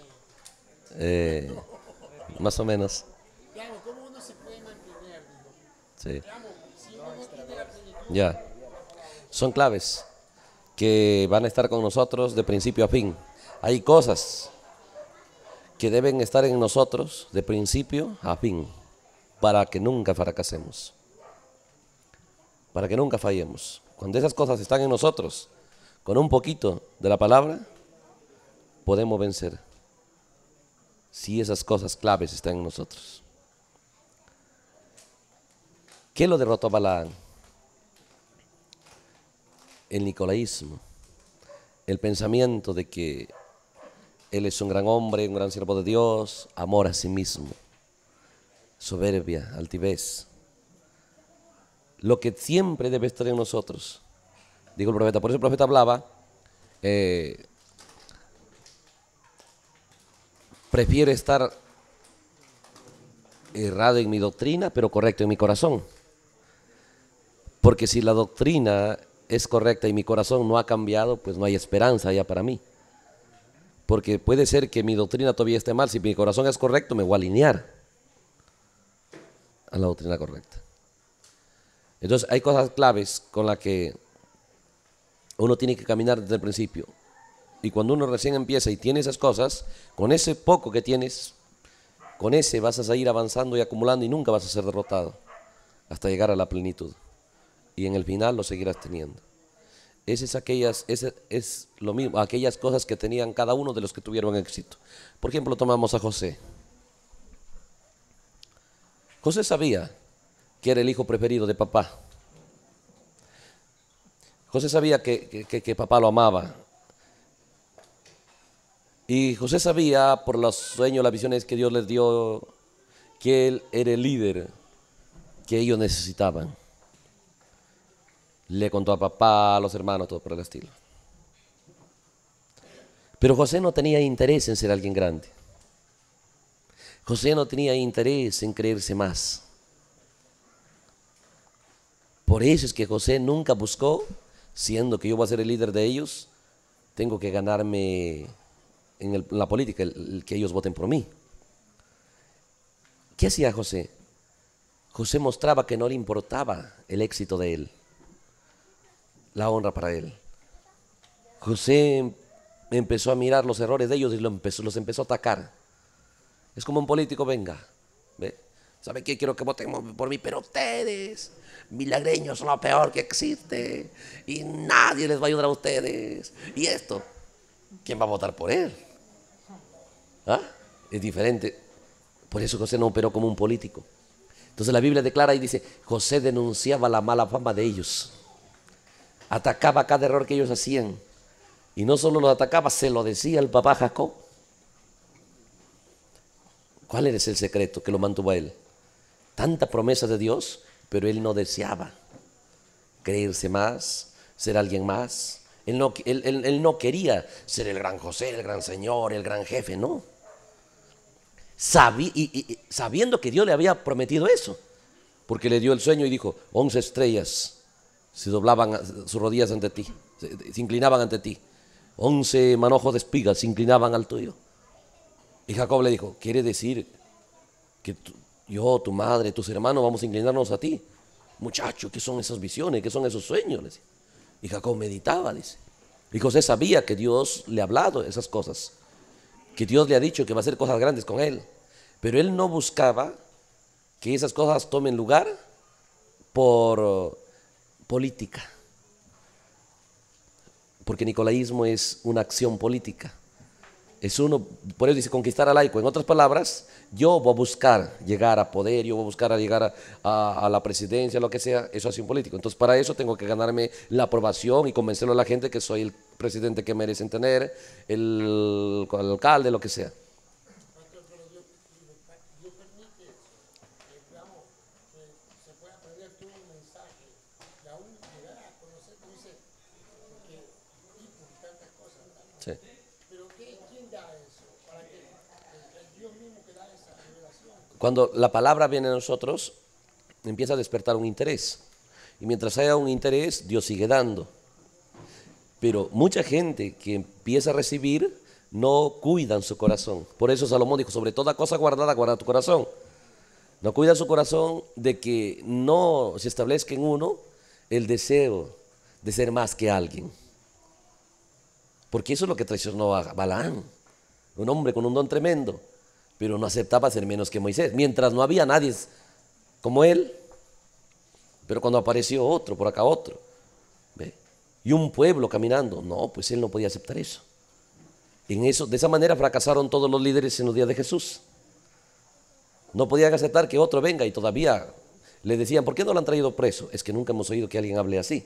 más o menos. Digamos, ¿cómo uno se puede mantener? Sí. Digamos, si uno no tiene la plenitud. Ya. Son claves que van a estar con nosotros de principio a fin. Hay cosas que deben estar en nosotros de principio a fin, para que nunca fracasemos, para que nunca fallemos. Cuando esas cosas están en nosotros, con un poquito de la palabra, podemos vencer. Si esas cosas claves están en nosotros. ¿Qué lo derrotó a Balaam? El nicolaísmo, el pensamiento de que él es un gran hombre, un gran siervo de Dios, amor a sí mismo, soberbia, altivez. Lo que siempre debe estar en nosotros, dijo el profeta. Por eso el profeta hablaba, prefiero estar errado en mi doctrina, pero correcto en mi corazón. Porque si la doctrina es correcta y mi corazón no ha cambiado, pues no hay esperanza ya para mí. Porque puede ser que mi doctrina todavía esté mal. Si mi corazón es correcto, me voy a alinear a la doctrina correcta. Entonces hay cosas claves con las que uno tiene que caminar desde el principio. Y cuando uno recién empieza y tiene esas cosas, con ese poco que tienes, con ese vas a seguir avanzando y acumulando y nunca vas a ser derrotado hasta llegar a la plenitud. Y en el final lo seguirás teniendo. Ese es lo mismo, aquellas cosas que tenían cada uno de los que tuvieron éxito. Por ejemplo, tomamos a José. José sabía que era el hijo preferido de papá. José sabía que papá lo amaba. Y José sabía por los sueños, las visiones que Dios les dio, que él era el líder que ellos necesitaban. Le contó a papá, a los hermanos, todo por el estilo. Pero José no tenía interés en ser alguien grande. José no tenía interés en creerse más. Por eso es que José nunca buscó, siendo que yo voy a ser el líder de ellos, tengo que ganarme en la política, el que ellos voten por mí. ¿Qué hacía José? José mostraba que no le importaba el éxito de él, la honra para él. José empezó a mirar los errores de ellos y los empezó a atacar. Es como un político, venga, ¿ve? ¿Sabe qué? Quiero que voten por mí, pero ustedes, milagreños, son lo peor que existe y nadie les va a ayudar a ustedes. Y esto, ¿quién va a votar por él? ¿Ah? Es diferente. Por eso José no operó como un político. Entonces la Biblia declara y dice, José denunciaba la mala fama de ellos. Atacaba cada error que ellos hacían. Y no solo los atacaba, se lo decía al papá Jacob. ¿Cuál es el secreto que lo mantuvo a él? Tanta promesa de Dios, pero él no deseaba creerse más, ser alguien más. Él no quería ser el gran José, el gran señor, el gran jefe, no. Sabiendo que Dios le había prometido eso, porque le dio el sueño y dijo, 11 estrellas se doblaban sus rodillas ante ti, se inclinaban ante ti. 11 manojos de espigas se inclinaban al tuyo. Y Jacob le dijo, quiere decir que yo, tu madre, tus hermanos vamos a inclinarnos a ti. Muchacho, ¿qué son esas visiones? ¿Qué son esos sueños? Le dice. Y Jacob meditaba, dice. Y José sabía que Dios le ha hablado esas cosas, que Dios le ha dicho que va a hacer cosas grandes con él. Pero él no buscaba que esas cosas tomen lugar por política. Porque nicolaísmo es una acción política. Es uno, por eso dice conquistar al laico. En otras palabras, yo voy a buscar llegar a poder, yo voy a buscar llegar a la presidencia, lo que sea, eso es un político. Entonces para eso tengo que ganarme la aprobación y convencerlo a la gente que soy el presidente que merecen tener, el alcalde, lo que sea. Sí. Cuando la palabra viene a nosotros, empieza a despertar un interés. Y mientras haya un interés, Dios sigue dando. Pero mucha gente que empieza a recibir no cuidan su corazón. Por eso Salomón dijo, sobre toda cosa guardada, guarda tu corazón. No cuida su corazón de que no se establezca en uno el deseo de ser más que alguien. Porque eso es lo que traicionó a Balaam. Un hombre con un don tremendo. pero no aceptaba ser menos que Moisés, mientras no había nadie como él. Pero cuando apareció otro, por acá otro, ¿ve? Y un pueblo caminando, no, pues él no podía aceptar eso. De esa manera fracasaron todos los líderes en los días de Jesús. No podían aceptar que otro venga y todavía le decían, ¿por qué no lo han traído preso? Es que nunca hemos oído que alguien hable así.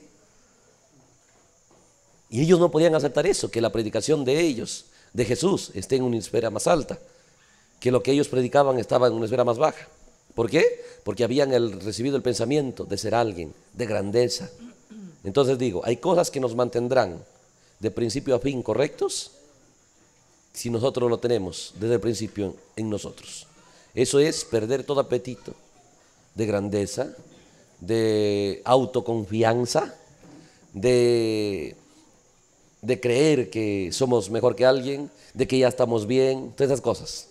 Y ellos no podían aceptar eso, que la predicación de ellos, de Jesús, esté en una esfera más alta, que lo que ellos predicaban estaba en una esfera más baja. ¿Por qué? Porque habían recibido el pensamiento de ser alguien, de grandeza. Entonces digo, hay cosas que nos mantendrán de principio a fin correctos si nosotros lo tenemos desde el principio en nosotros. Eso es perder todo apetito de grandeza, de autoconfianza, de creer que somos mejor que alguien, de que ya estamos bien, todas esas cosas.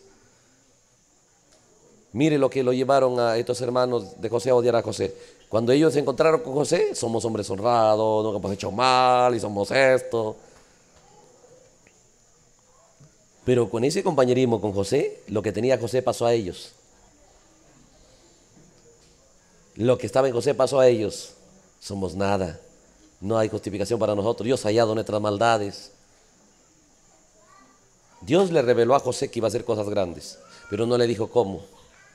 Mire lo que lo llevaron a estos hermanos de José a odiar a José. Cuando ellos se encontraron con José, somos hombres honrados, nunca hemos hecho mal y somos esto. Pero con ese compañerismo con José, lo que tenía José pasó a ellos. Lo que estaba en José pasó a ellos. Somos nada. No hay justificación para nosotros. Dios ha hallado nuestras maldades. Dios le reveló a José que iba a hacer cosas grandes, pero no le dijo cómo.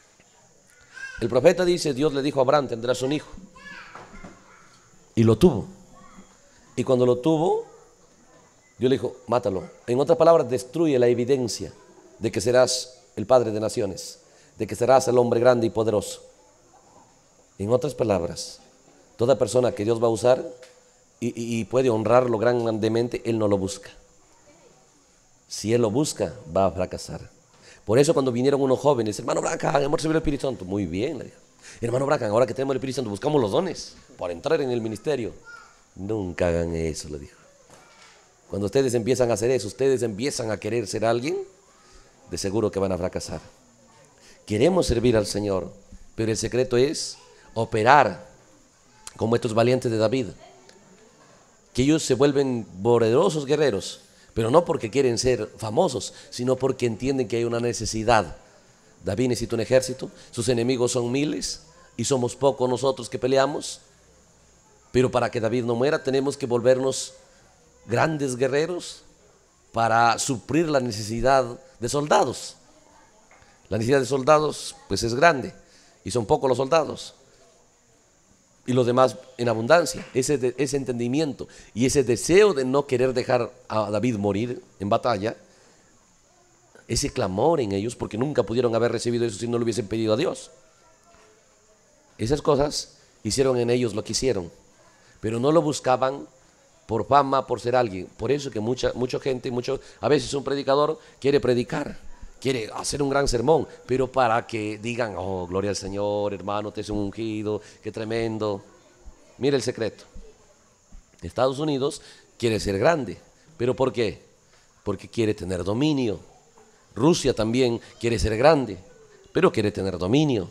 El profeta dice, Dios le dijo a Abraham, tendrás un hijo. Y lo tuvo. Y cuando lo tuvo, Dios le dijo, mátalo. En otras palabras, destruye la evidencia de que serás el padre de naciones, de que serás el hombre grande y poderoso. En otras palabras, toda persona que Dios va a usar y puede honrarlo grandemente, Él no lo busca. Si Él lo busca, va a fracasar. Por eso cuando vinieron unos jóvenes, hermano Branham, hemos recibido el Espíritu Santo. Muy bien, le dijo. Hermano Branham, ahora que tenemos el Espíritu Santo, buscamos los dones para entrar en el ministerio. Nunca hagan eso, le dijo. Cuando ustedes empiezan a hacer eso, ustedes empiezan a querer ser alguien, de seguro que van a fracasar. Queremos servir al Señor, pero el secreto es operar como estos valientes de David, que ellos se vuelven poderosos guerreros, pero no porque quieren ser famosos, sino porque entienden que hay una necesidad. David necesita un ejército, sus enemigos son miles y somos pocos nosotros que peleamos, pero para que David no muera tenemos que volvernos grandes guerreros para suplir la necesidad de soldados. La necesidad de soldados pues es grande y son pocos los soldados y los demás en abundancia. Ese entendimiento y ese deseo de no querer dejar a David morir en batalla, ese clamor en ellos, porque nunca pudieron haber recibido eso si no lo hubiesen pedido a Dios. Esas cosas hicieron en ellos lo que hicieron, pero no lo buscaban por fama, por ser alguien. Por eso que mucha gente, a veces un predicador quiere predicar, quiere hacer un gran sermón, pero para que digan, oh, gloria al Señor, hermano, te es un ungido, qué tremendo. Mire el secreto. Estados Unidos quiere ser grande, ¿pero por qué? Porque quiere tener dominio. Rusia también quiere ser grande, pero quiere tener dominio.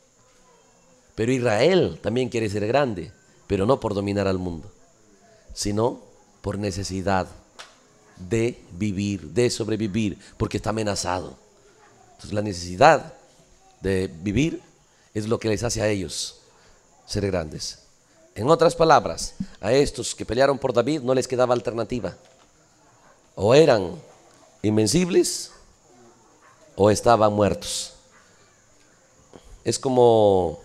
Pero Israel también quiere ser grande, pero no por dominar al mundo, sino por necesidad de vivir, de sobrevivir, porque está amenazado. Entonces la necesidad de vivir es lo que les hace a ellos ser grandes. En otras palabras, a estos que pelearon por David no les quedaba alternativa. O eran invencibles o estaban muertos. Es como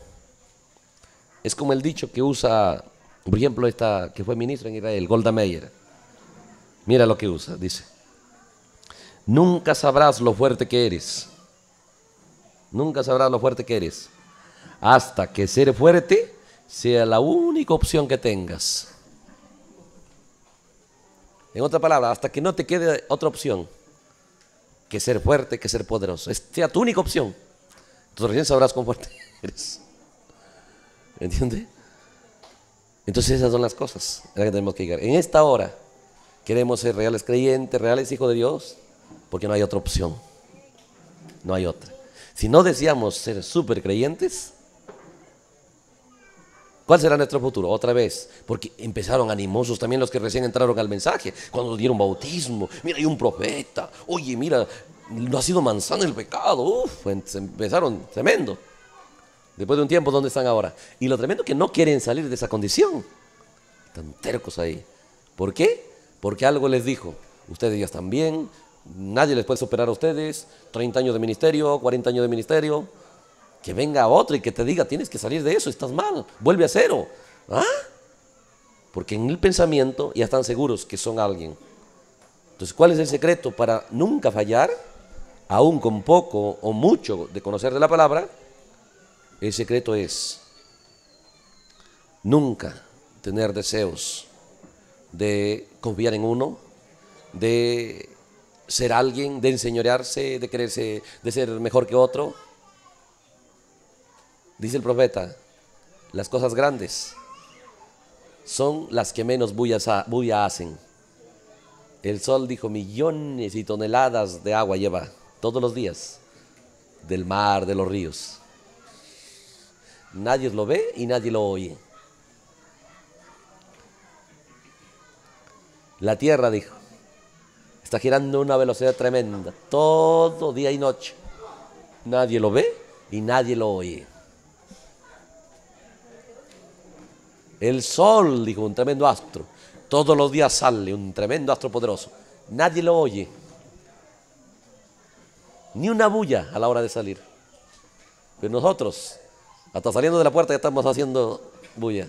el dicho que usa, por ejemplo, esta que fue ministra en Israel, Golda Meir. Mira lo que usa, dice: nunca sabrás lo fuerte que eres. Nunca sabrás lo fuerte que eres hasta que ser fuerte sea la única opción que tengas. En otra palabra, hasta que no te quede otra opción que ser fuerte, que ser poderoso. Sea tu única opción. Entonces recién sabrás cuán fuerte eres. ¿Entiendes? Entonces esas son las cosas a las que tenemos que llegar. En esta hora queremos ser reales creyentes, reales hijos de Dios, porque no hay otra opción. No hay otra. Si no deseamos ser súper creyentes, ¿cuál será nuestro futuro? Otra vez, porque empezaron animosos también los que recién entraron al mensaje, cuando dieron bautismo. Mira, hay un profeta. Oye, mira, no ha sido manzana el pecado. Uf, empezaron tremendo. Después de un tiempo, ¿dónde están ahora? Y lo tremendo es que no quieren salir de esa condición. Están tercos ahí. ¿Por qué? Porque algo les dijo. Ustedes ya están bien, nadie les puede superar a ustedes. 30 años de ministerio, 40 años de ministerio. Que venga otro y que te diga, tienes que salir de eso, estás mal, vuelve a cero. ¿Ah? Porque en el pensamiento ya están seguros que son alguien. Entonces, ¿cuál es el secreto para nunca fallar? Aún con poco o mucho de conocer de la palabra, el secreto es nunca tener deseos de confiar en uno, de ser alguien, de enseñorearse, de quererse, de ser mejor que otro. Dice el profeta, las cosas grandes son las que menos bulla hacen. El sol dijo, millones y toneladas de agua lleva todos los días del mar, de los ríos. Nadie lo ve y nadie lo oye. La tierra, dijo, está girando a una velocidad tremenda, todo día y noche. Nadie lo ve y nadie lo oye. El sol, dijo, un tremendo astro, todos los días sale un tremendo astro poderoso. Nadie lo oye. Ni una bulla a la hora de salir. Pero nosotros, hasta saliendo de la puerta ya estamos haciendo bulla.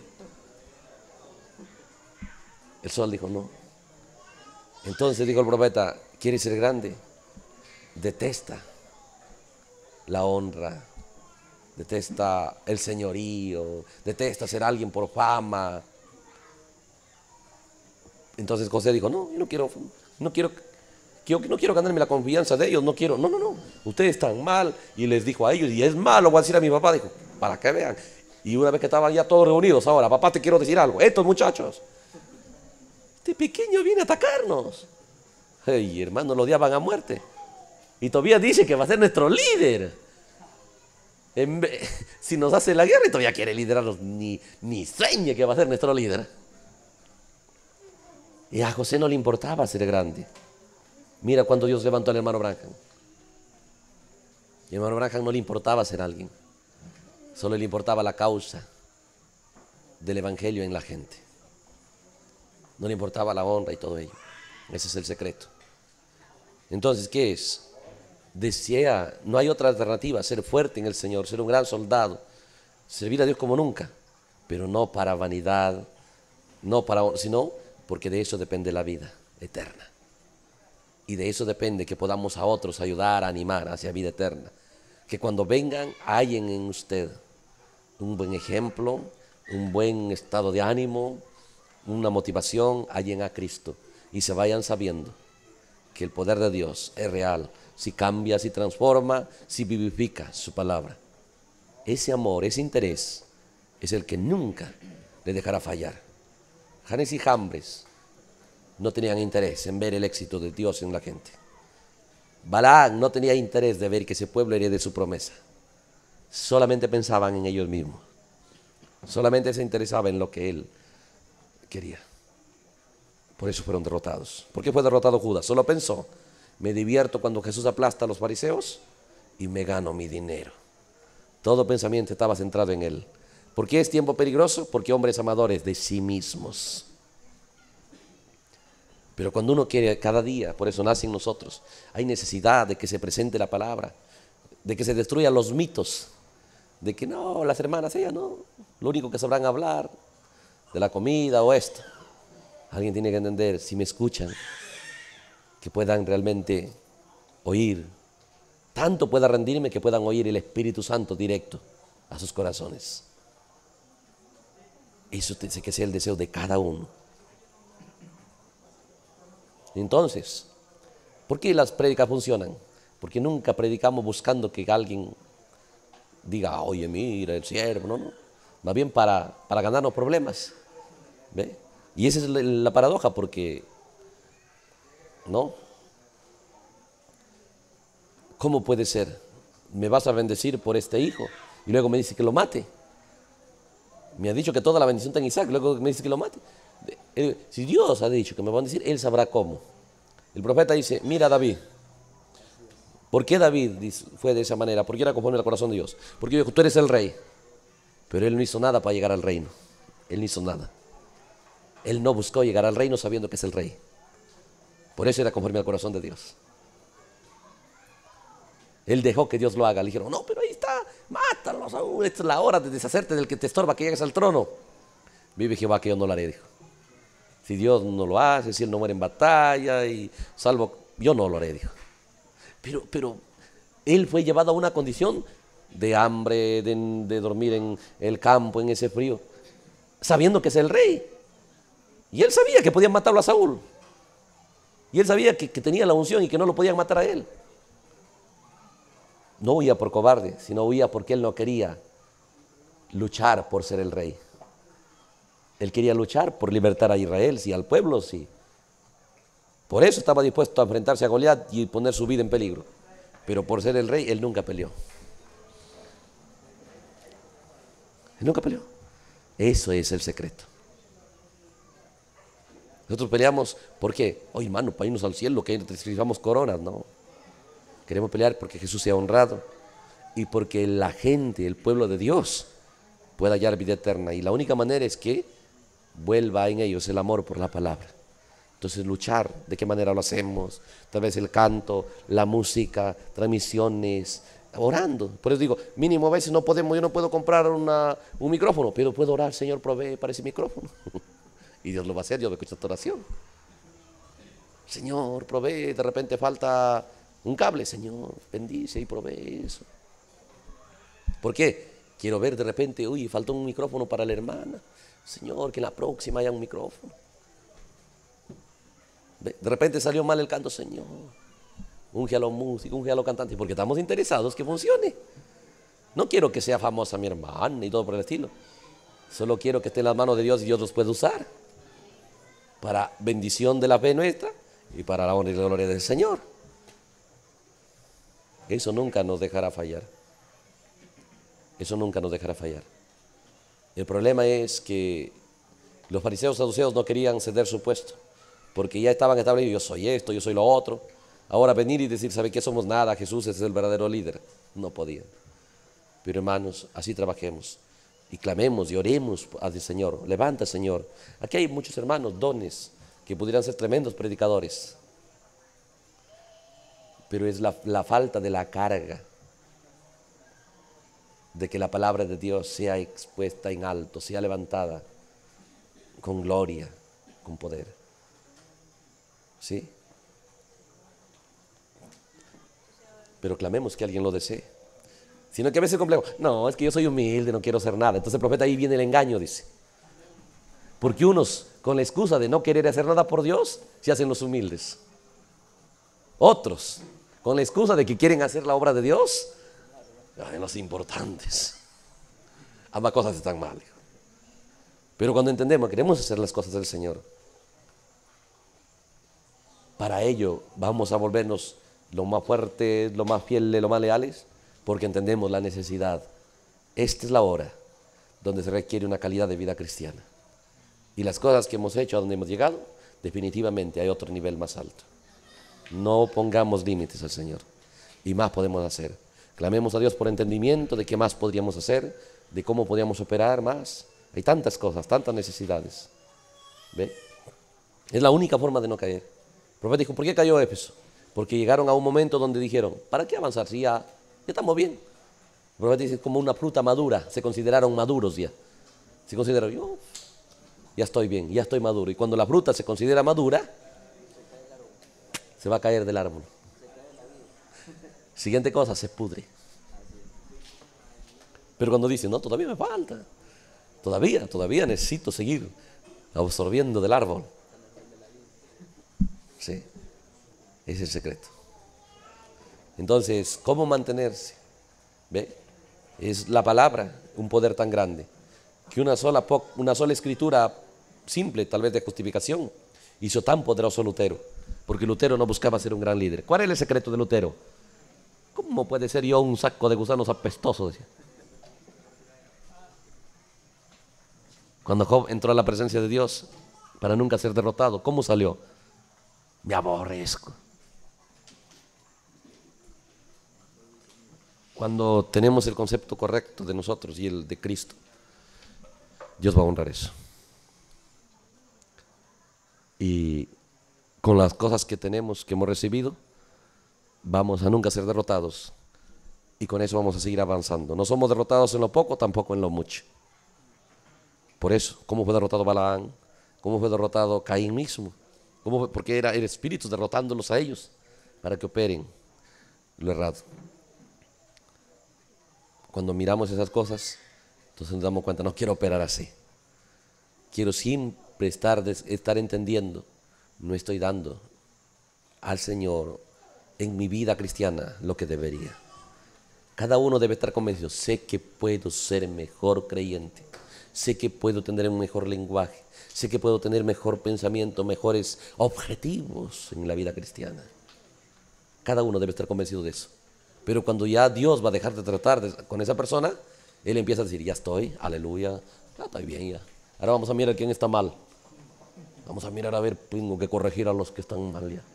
El sol dijo, no. Entonces dijo el profeta, ¿quieres ser grande? Detesta la honra, detesta el señorío, detesta ser alguien por fama. Entonces José dijo, no, yo no quiero ganarme la confianza de ellos, no, ustedes están mal. Y les dijo a ellos, y es malo, voy a decir a mi papá, dijo, para que vean. Y una vez que estaban ya todos reunidos, ahora, papá, te quiero decir algo, estos muchachos, este pequeño viene a atacarnos. Hey, hermano, lo odiaban a muerte. Y todavía dice que va a ser nuestro líder. Si nos hace la guerra y todavía quiere liderarnos, ni sueña que va a ser nuestro líder. Y a José no le importaba ser grande. Mira cuando Dios levantó al hermano Branham. Y al hermano Branham no le importaba ser alguien. Solo le importaba la causa del evangelio en la gente. No le importaba la honra y todo ello. Ese es el secreto. Entonces, ¿qué es? Desea, no hay otra alternativa, ser fuerte en el Señor, ser un gran soldado, servir a Dios como nunca, pero no para vanidad, sino porque de eso depende la vida eterna. Y de eso depende que podamos a otros ayudar, a animar hacia vida eterna. Que cuando vengan, hallen en usted un buen ejemplo, un buen estado de ánimo, una motivación, hallen a Cristo y se vayan sabiendo que el poder de Dios es real, si cambia, si transforma, si vivifica su palabra. Ese amor, ese interés es el que nunca le dejará fallar. Janes y Jambres no tenían interés en ver el éxito de Dios en la gente. Balaam no tenía interés de ver que ese pueblo herede su promesa. Solamente pensaban en ellos mismos. Solamente se interesaba en lo que él quería. Por eso fueron derrotados. ¿Por qué fue derrotado Judas? Solo pensó, me divierto cuando Jesús aplasta a los fariseos y me gano mi dinero. Todo pensamiento estaba centrado en él. ¿Por qué es tiempo peligroso? Porque hombres amadores de sí mismos. Pero cuando uno quiere cada día, por eso nace en nosotros, hay necesidad de que se presente la palabra, de que se destruyan los mitos, de que no, las hermanas, ellas no, lo único que sabrán hablar de la comida o esto. Alguien tiene que entender, si me escuchan, que puedan realmente oír, tanto pueda rendirme que puedan oír el Espíritu Santo directo a sus corazones. Eso tiene que ser el deseo de cada uno. Entonces, ¿por qué las prédicas funcionan? Porque nunca predicamos buscando que alguien diga, oye, mira, el siervo, no. Más bien para ganarnos problemas. ¿Ve? Y esa es la paradoja, porque, ¿no? ¿Cómo puede ser? Me vas a bendecir por este hijo y luego me dice que lo mate. Me ha dicho que toda la bendición está en Isaac, luego me dice que lo mate. Si Dios ha dicho que me va a bendecir, Él sabrá cómo. El profeta dice, mira David, ¿Por qué David fue de esa manera? ¿Por qué era conforme al corazón de Dios? Porque dijo, tú eres el rey. Pero él no hizo nada para llegar al reino. Él no hizo nada. Él no buscó llegar al reino sabiendo que es el rey. Por eso era conforme al corazón de Dios. Él dejó que Dios lo haga. Le dijeron, no, pero ahí está, mátalo, Saúl. Esta es la hora de deshacerte del que te estorba, que llegues al trono. Vive Jehová que yo no lo haré, dijo. Si Dios no lo hace, si él no muere en batalla, y salvo, yo no lo haré, dijo. Pero él fue llevado a una condición de hambre, de dormir en el campo, en ese frío, sabiendo que es el rey. Y él sabía que podían matarlo a Saúl. Y él sabía que tenía la unción y que no lo podían matar a él. No huía por cobarde, sino huía porque él no quería luchar por ser el rey. Él quería luchar por libertar a Israel, sí, al pueblo, sí. Por eso estaba dispuesto a enfrentarse a Goliat y poner su vida en peligro. Pero por ser el rey, él nunca peleó. Él nunca peleó. Eso es el secreto. Nosotros peleamos, ¿por qué? Oh, hermano, para irnos al cielo, que recibamos coronas, no. Queremos pelear porque Jesús sea honrado y porque la gente, el pueblo de Dios, pueda hallar vida eterna. Y la única manera es que vuelva en ellos el amor por la palabra. Entonces luchar, ¿de qué manera lo hacemos? Tal vez el canto, la música, transmisiones, orando. Por eso digo, mínimo a veces no podemos, yo no puedo comprar un micrófono, pero puedo orar, Señor, provee para ese micrófono. Y Dios lo va a hacer, Dios va a escuchar tu oración. Señor, provee, de repente falta un cable, Señor, bendice y provee eso. ¿Por qué? Quiero ver de repente, uy, faltó un micrófono para la hermana. Señor, que en la próxima haya un micrófono. De repente salió mal el canto, Señor. Unge a los músicos, unge a los cantantes, porque estamos interesados que funcione. No quiero que sea famosa mi hermana y todo por el estilo. Solo quiero que esté en las manos de Dios y Dios los pueda usar para bendición de la fe nuestra y para la honra y la gloria del Señor. Eso nunca nos dejará fallar. Eso nunca nos dejará fallar. El problema es que los fariseos saduceos no querían ceder su puesto, porque ya estaban establecidos, yo soy esto, yo soy lo otro. Ahora venir y decir, ¿sabe qué? Somos nada, Jesús es el verdadero líder. No podían. Pero hermanos, así trabajemos y clamemos y oremos al Señor. Levanta, Señor. Aquí hay muchos hermanos, dones, que pudieran ser tremendos predicadores. Pero es la falta de la carga de que la palabra de Dios sea expuesta en alto, sea levantada con gloria, con poder. ¿Sí? Pero clamemos que alguien lo desee. Sino que a veces es complejo. No, es que yo soy humilde, no quiero hacer nada. Entonces el profeta ahí viene el engaño, dice. Porque unos, con la excusa de no querer hacer nada por Dios, se hacen los humildes. Otros, con la excusa de que quieren hacer la obra de Dios, en los importantes. Ambas cosas están mal. Pero cuando entendemos, queremos hacer las cosas del Señor, para ello vamos a volvernos lo más fuertes, lo más fieles, lo más leales, porque entendemos la necesidad. Esta es la hora donde se requiere una calidad de vida cristiana. Y las cosas que hemos hecho, a donde hemos llegado, definitivamente hay otro nivel más alto. No pongamos límites al Señor. Y más podemos hacer. Clamemos a Dios por entendimiento de qué más podríamos hacer, de cómo podríamos operar más. Hay tantas cosas, tantas necesidades. ¿Ve? Es la única forma de no caer. El profeta dijo, ¿por qué cayó Éfeso? Porque llegaron a un momento donde dijeron, ¿para qué avanzar si ya estamos bien? El profeta dice, como una fruta madura, se consideraron maduros ya. Se consideraron, yo ya estoy bien, ya estoy maduro. Y cuando la fruta se considera madura, se va a caer del árbol. Siguiente cosa, se pudre. Pero cuando dice, no, todavía me falta. Todavía necesito seguir absorbiendo del árbol. Sí, ese es el secreto. Entonces, ¿cómo mantenerse? ¿Ve? Es la palabra un poder tan grande que una sola escritura simple, tal vez de justificación, hizo tan poderoso Lutero, porque Lutero no buscaba ser un gran líder. ¿Cuál es el secreto de Lutero? ¿Cómo puede ser yo un saco de gusanos apestoso? Decía. Cuando Job entró a la presencia de Dios para nunca ser derrotado, ¿cómo salió? Me aborrezco. Cuando tenemos el concepto correcto de nosotros y el de Cristo, Dios va a honrar eso. Y con las cosas que tenemos, que hemos recibido, vamos a nunca ser derrotados. Y con eso vamos a seguir avanzando. No somos derrotados en lo poco, tampoco en lo mucho. Por eso, ¿cómo fue derrotado Balaán? ¿Cómo fue derrotado Caín mismo? Porque era el espíritu derrotándolos a ellos para que operen lo errado. Cuando miramos esas cosas, entonces nos damos cuenta, no quiero operar así. Quiero siempre estar entendiendo, no estoy dando al Señor en mi vida cristiana lo que debería. Cada uno debe estar convencido, sé que puedo ser mejor creyente, sé que puedo tener un mejor lenguaje, sé que puedo tener mejor pensamiento, mejores objetivos en la vida cristiana. Cada uno debe estar convencido de eso. Pero cuando ya Dios va a dejar de tratar con esa persona, Él empieza a decir, ya estoy, aleluya, ya estoy bien ya. Ahora vamos a mirar quién está mal. Vamos a mirar a ver, tengo que corregir a los que están mal ya.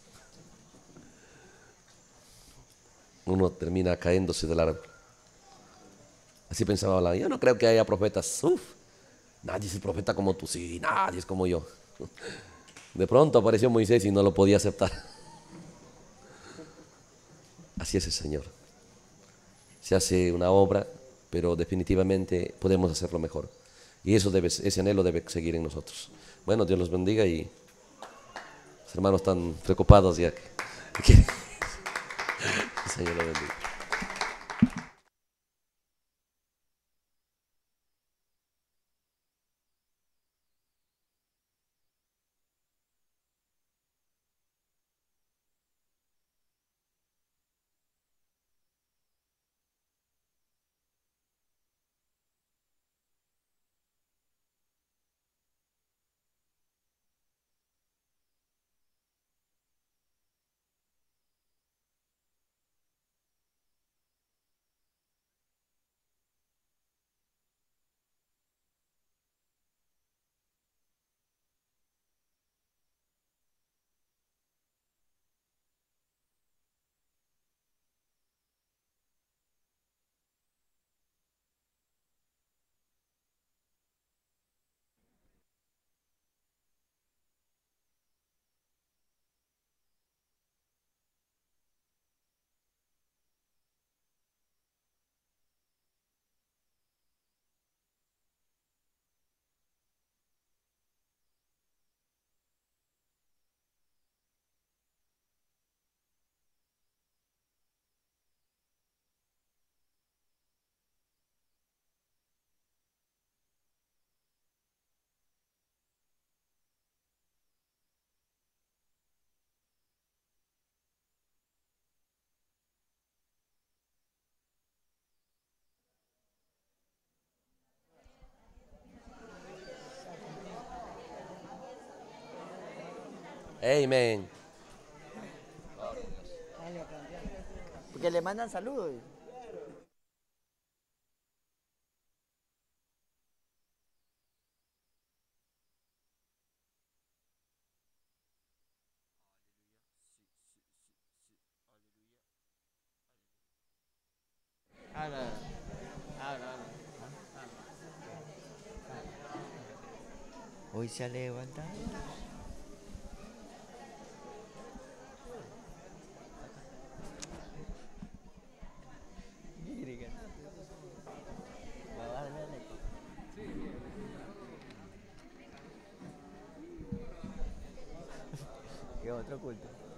Uno termina cayéndose del árbol. Así pensaba Balaam. Yo no creo que haya profetas. Nadie es profeta como tú. Sí, nadie es como yo. De pronto apareció Moisés y no lo podía aceptar. Así es el Señor. Se hace una obra, pero definitivamente podemos hacerlo mejor. Y ese anhelo debe seguir en nosotros. Bueno, Dios los bendiga y los hermanos están preocupados ya. El Señor los bendiga. Amén. Porque le mandan saludos. Hoy se ha levantado. ¿Qué otro culto?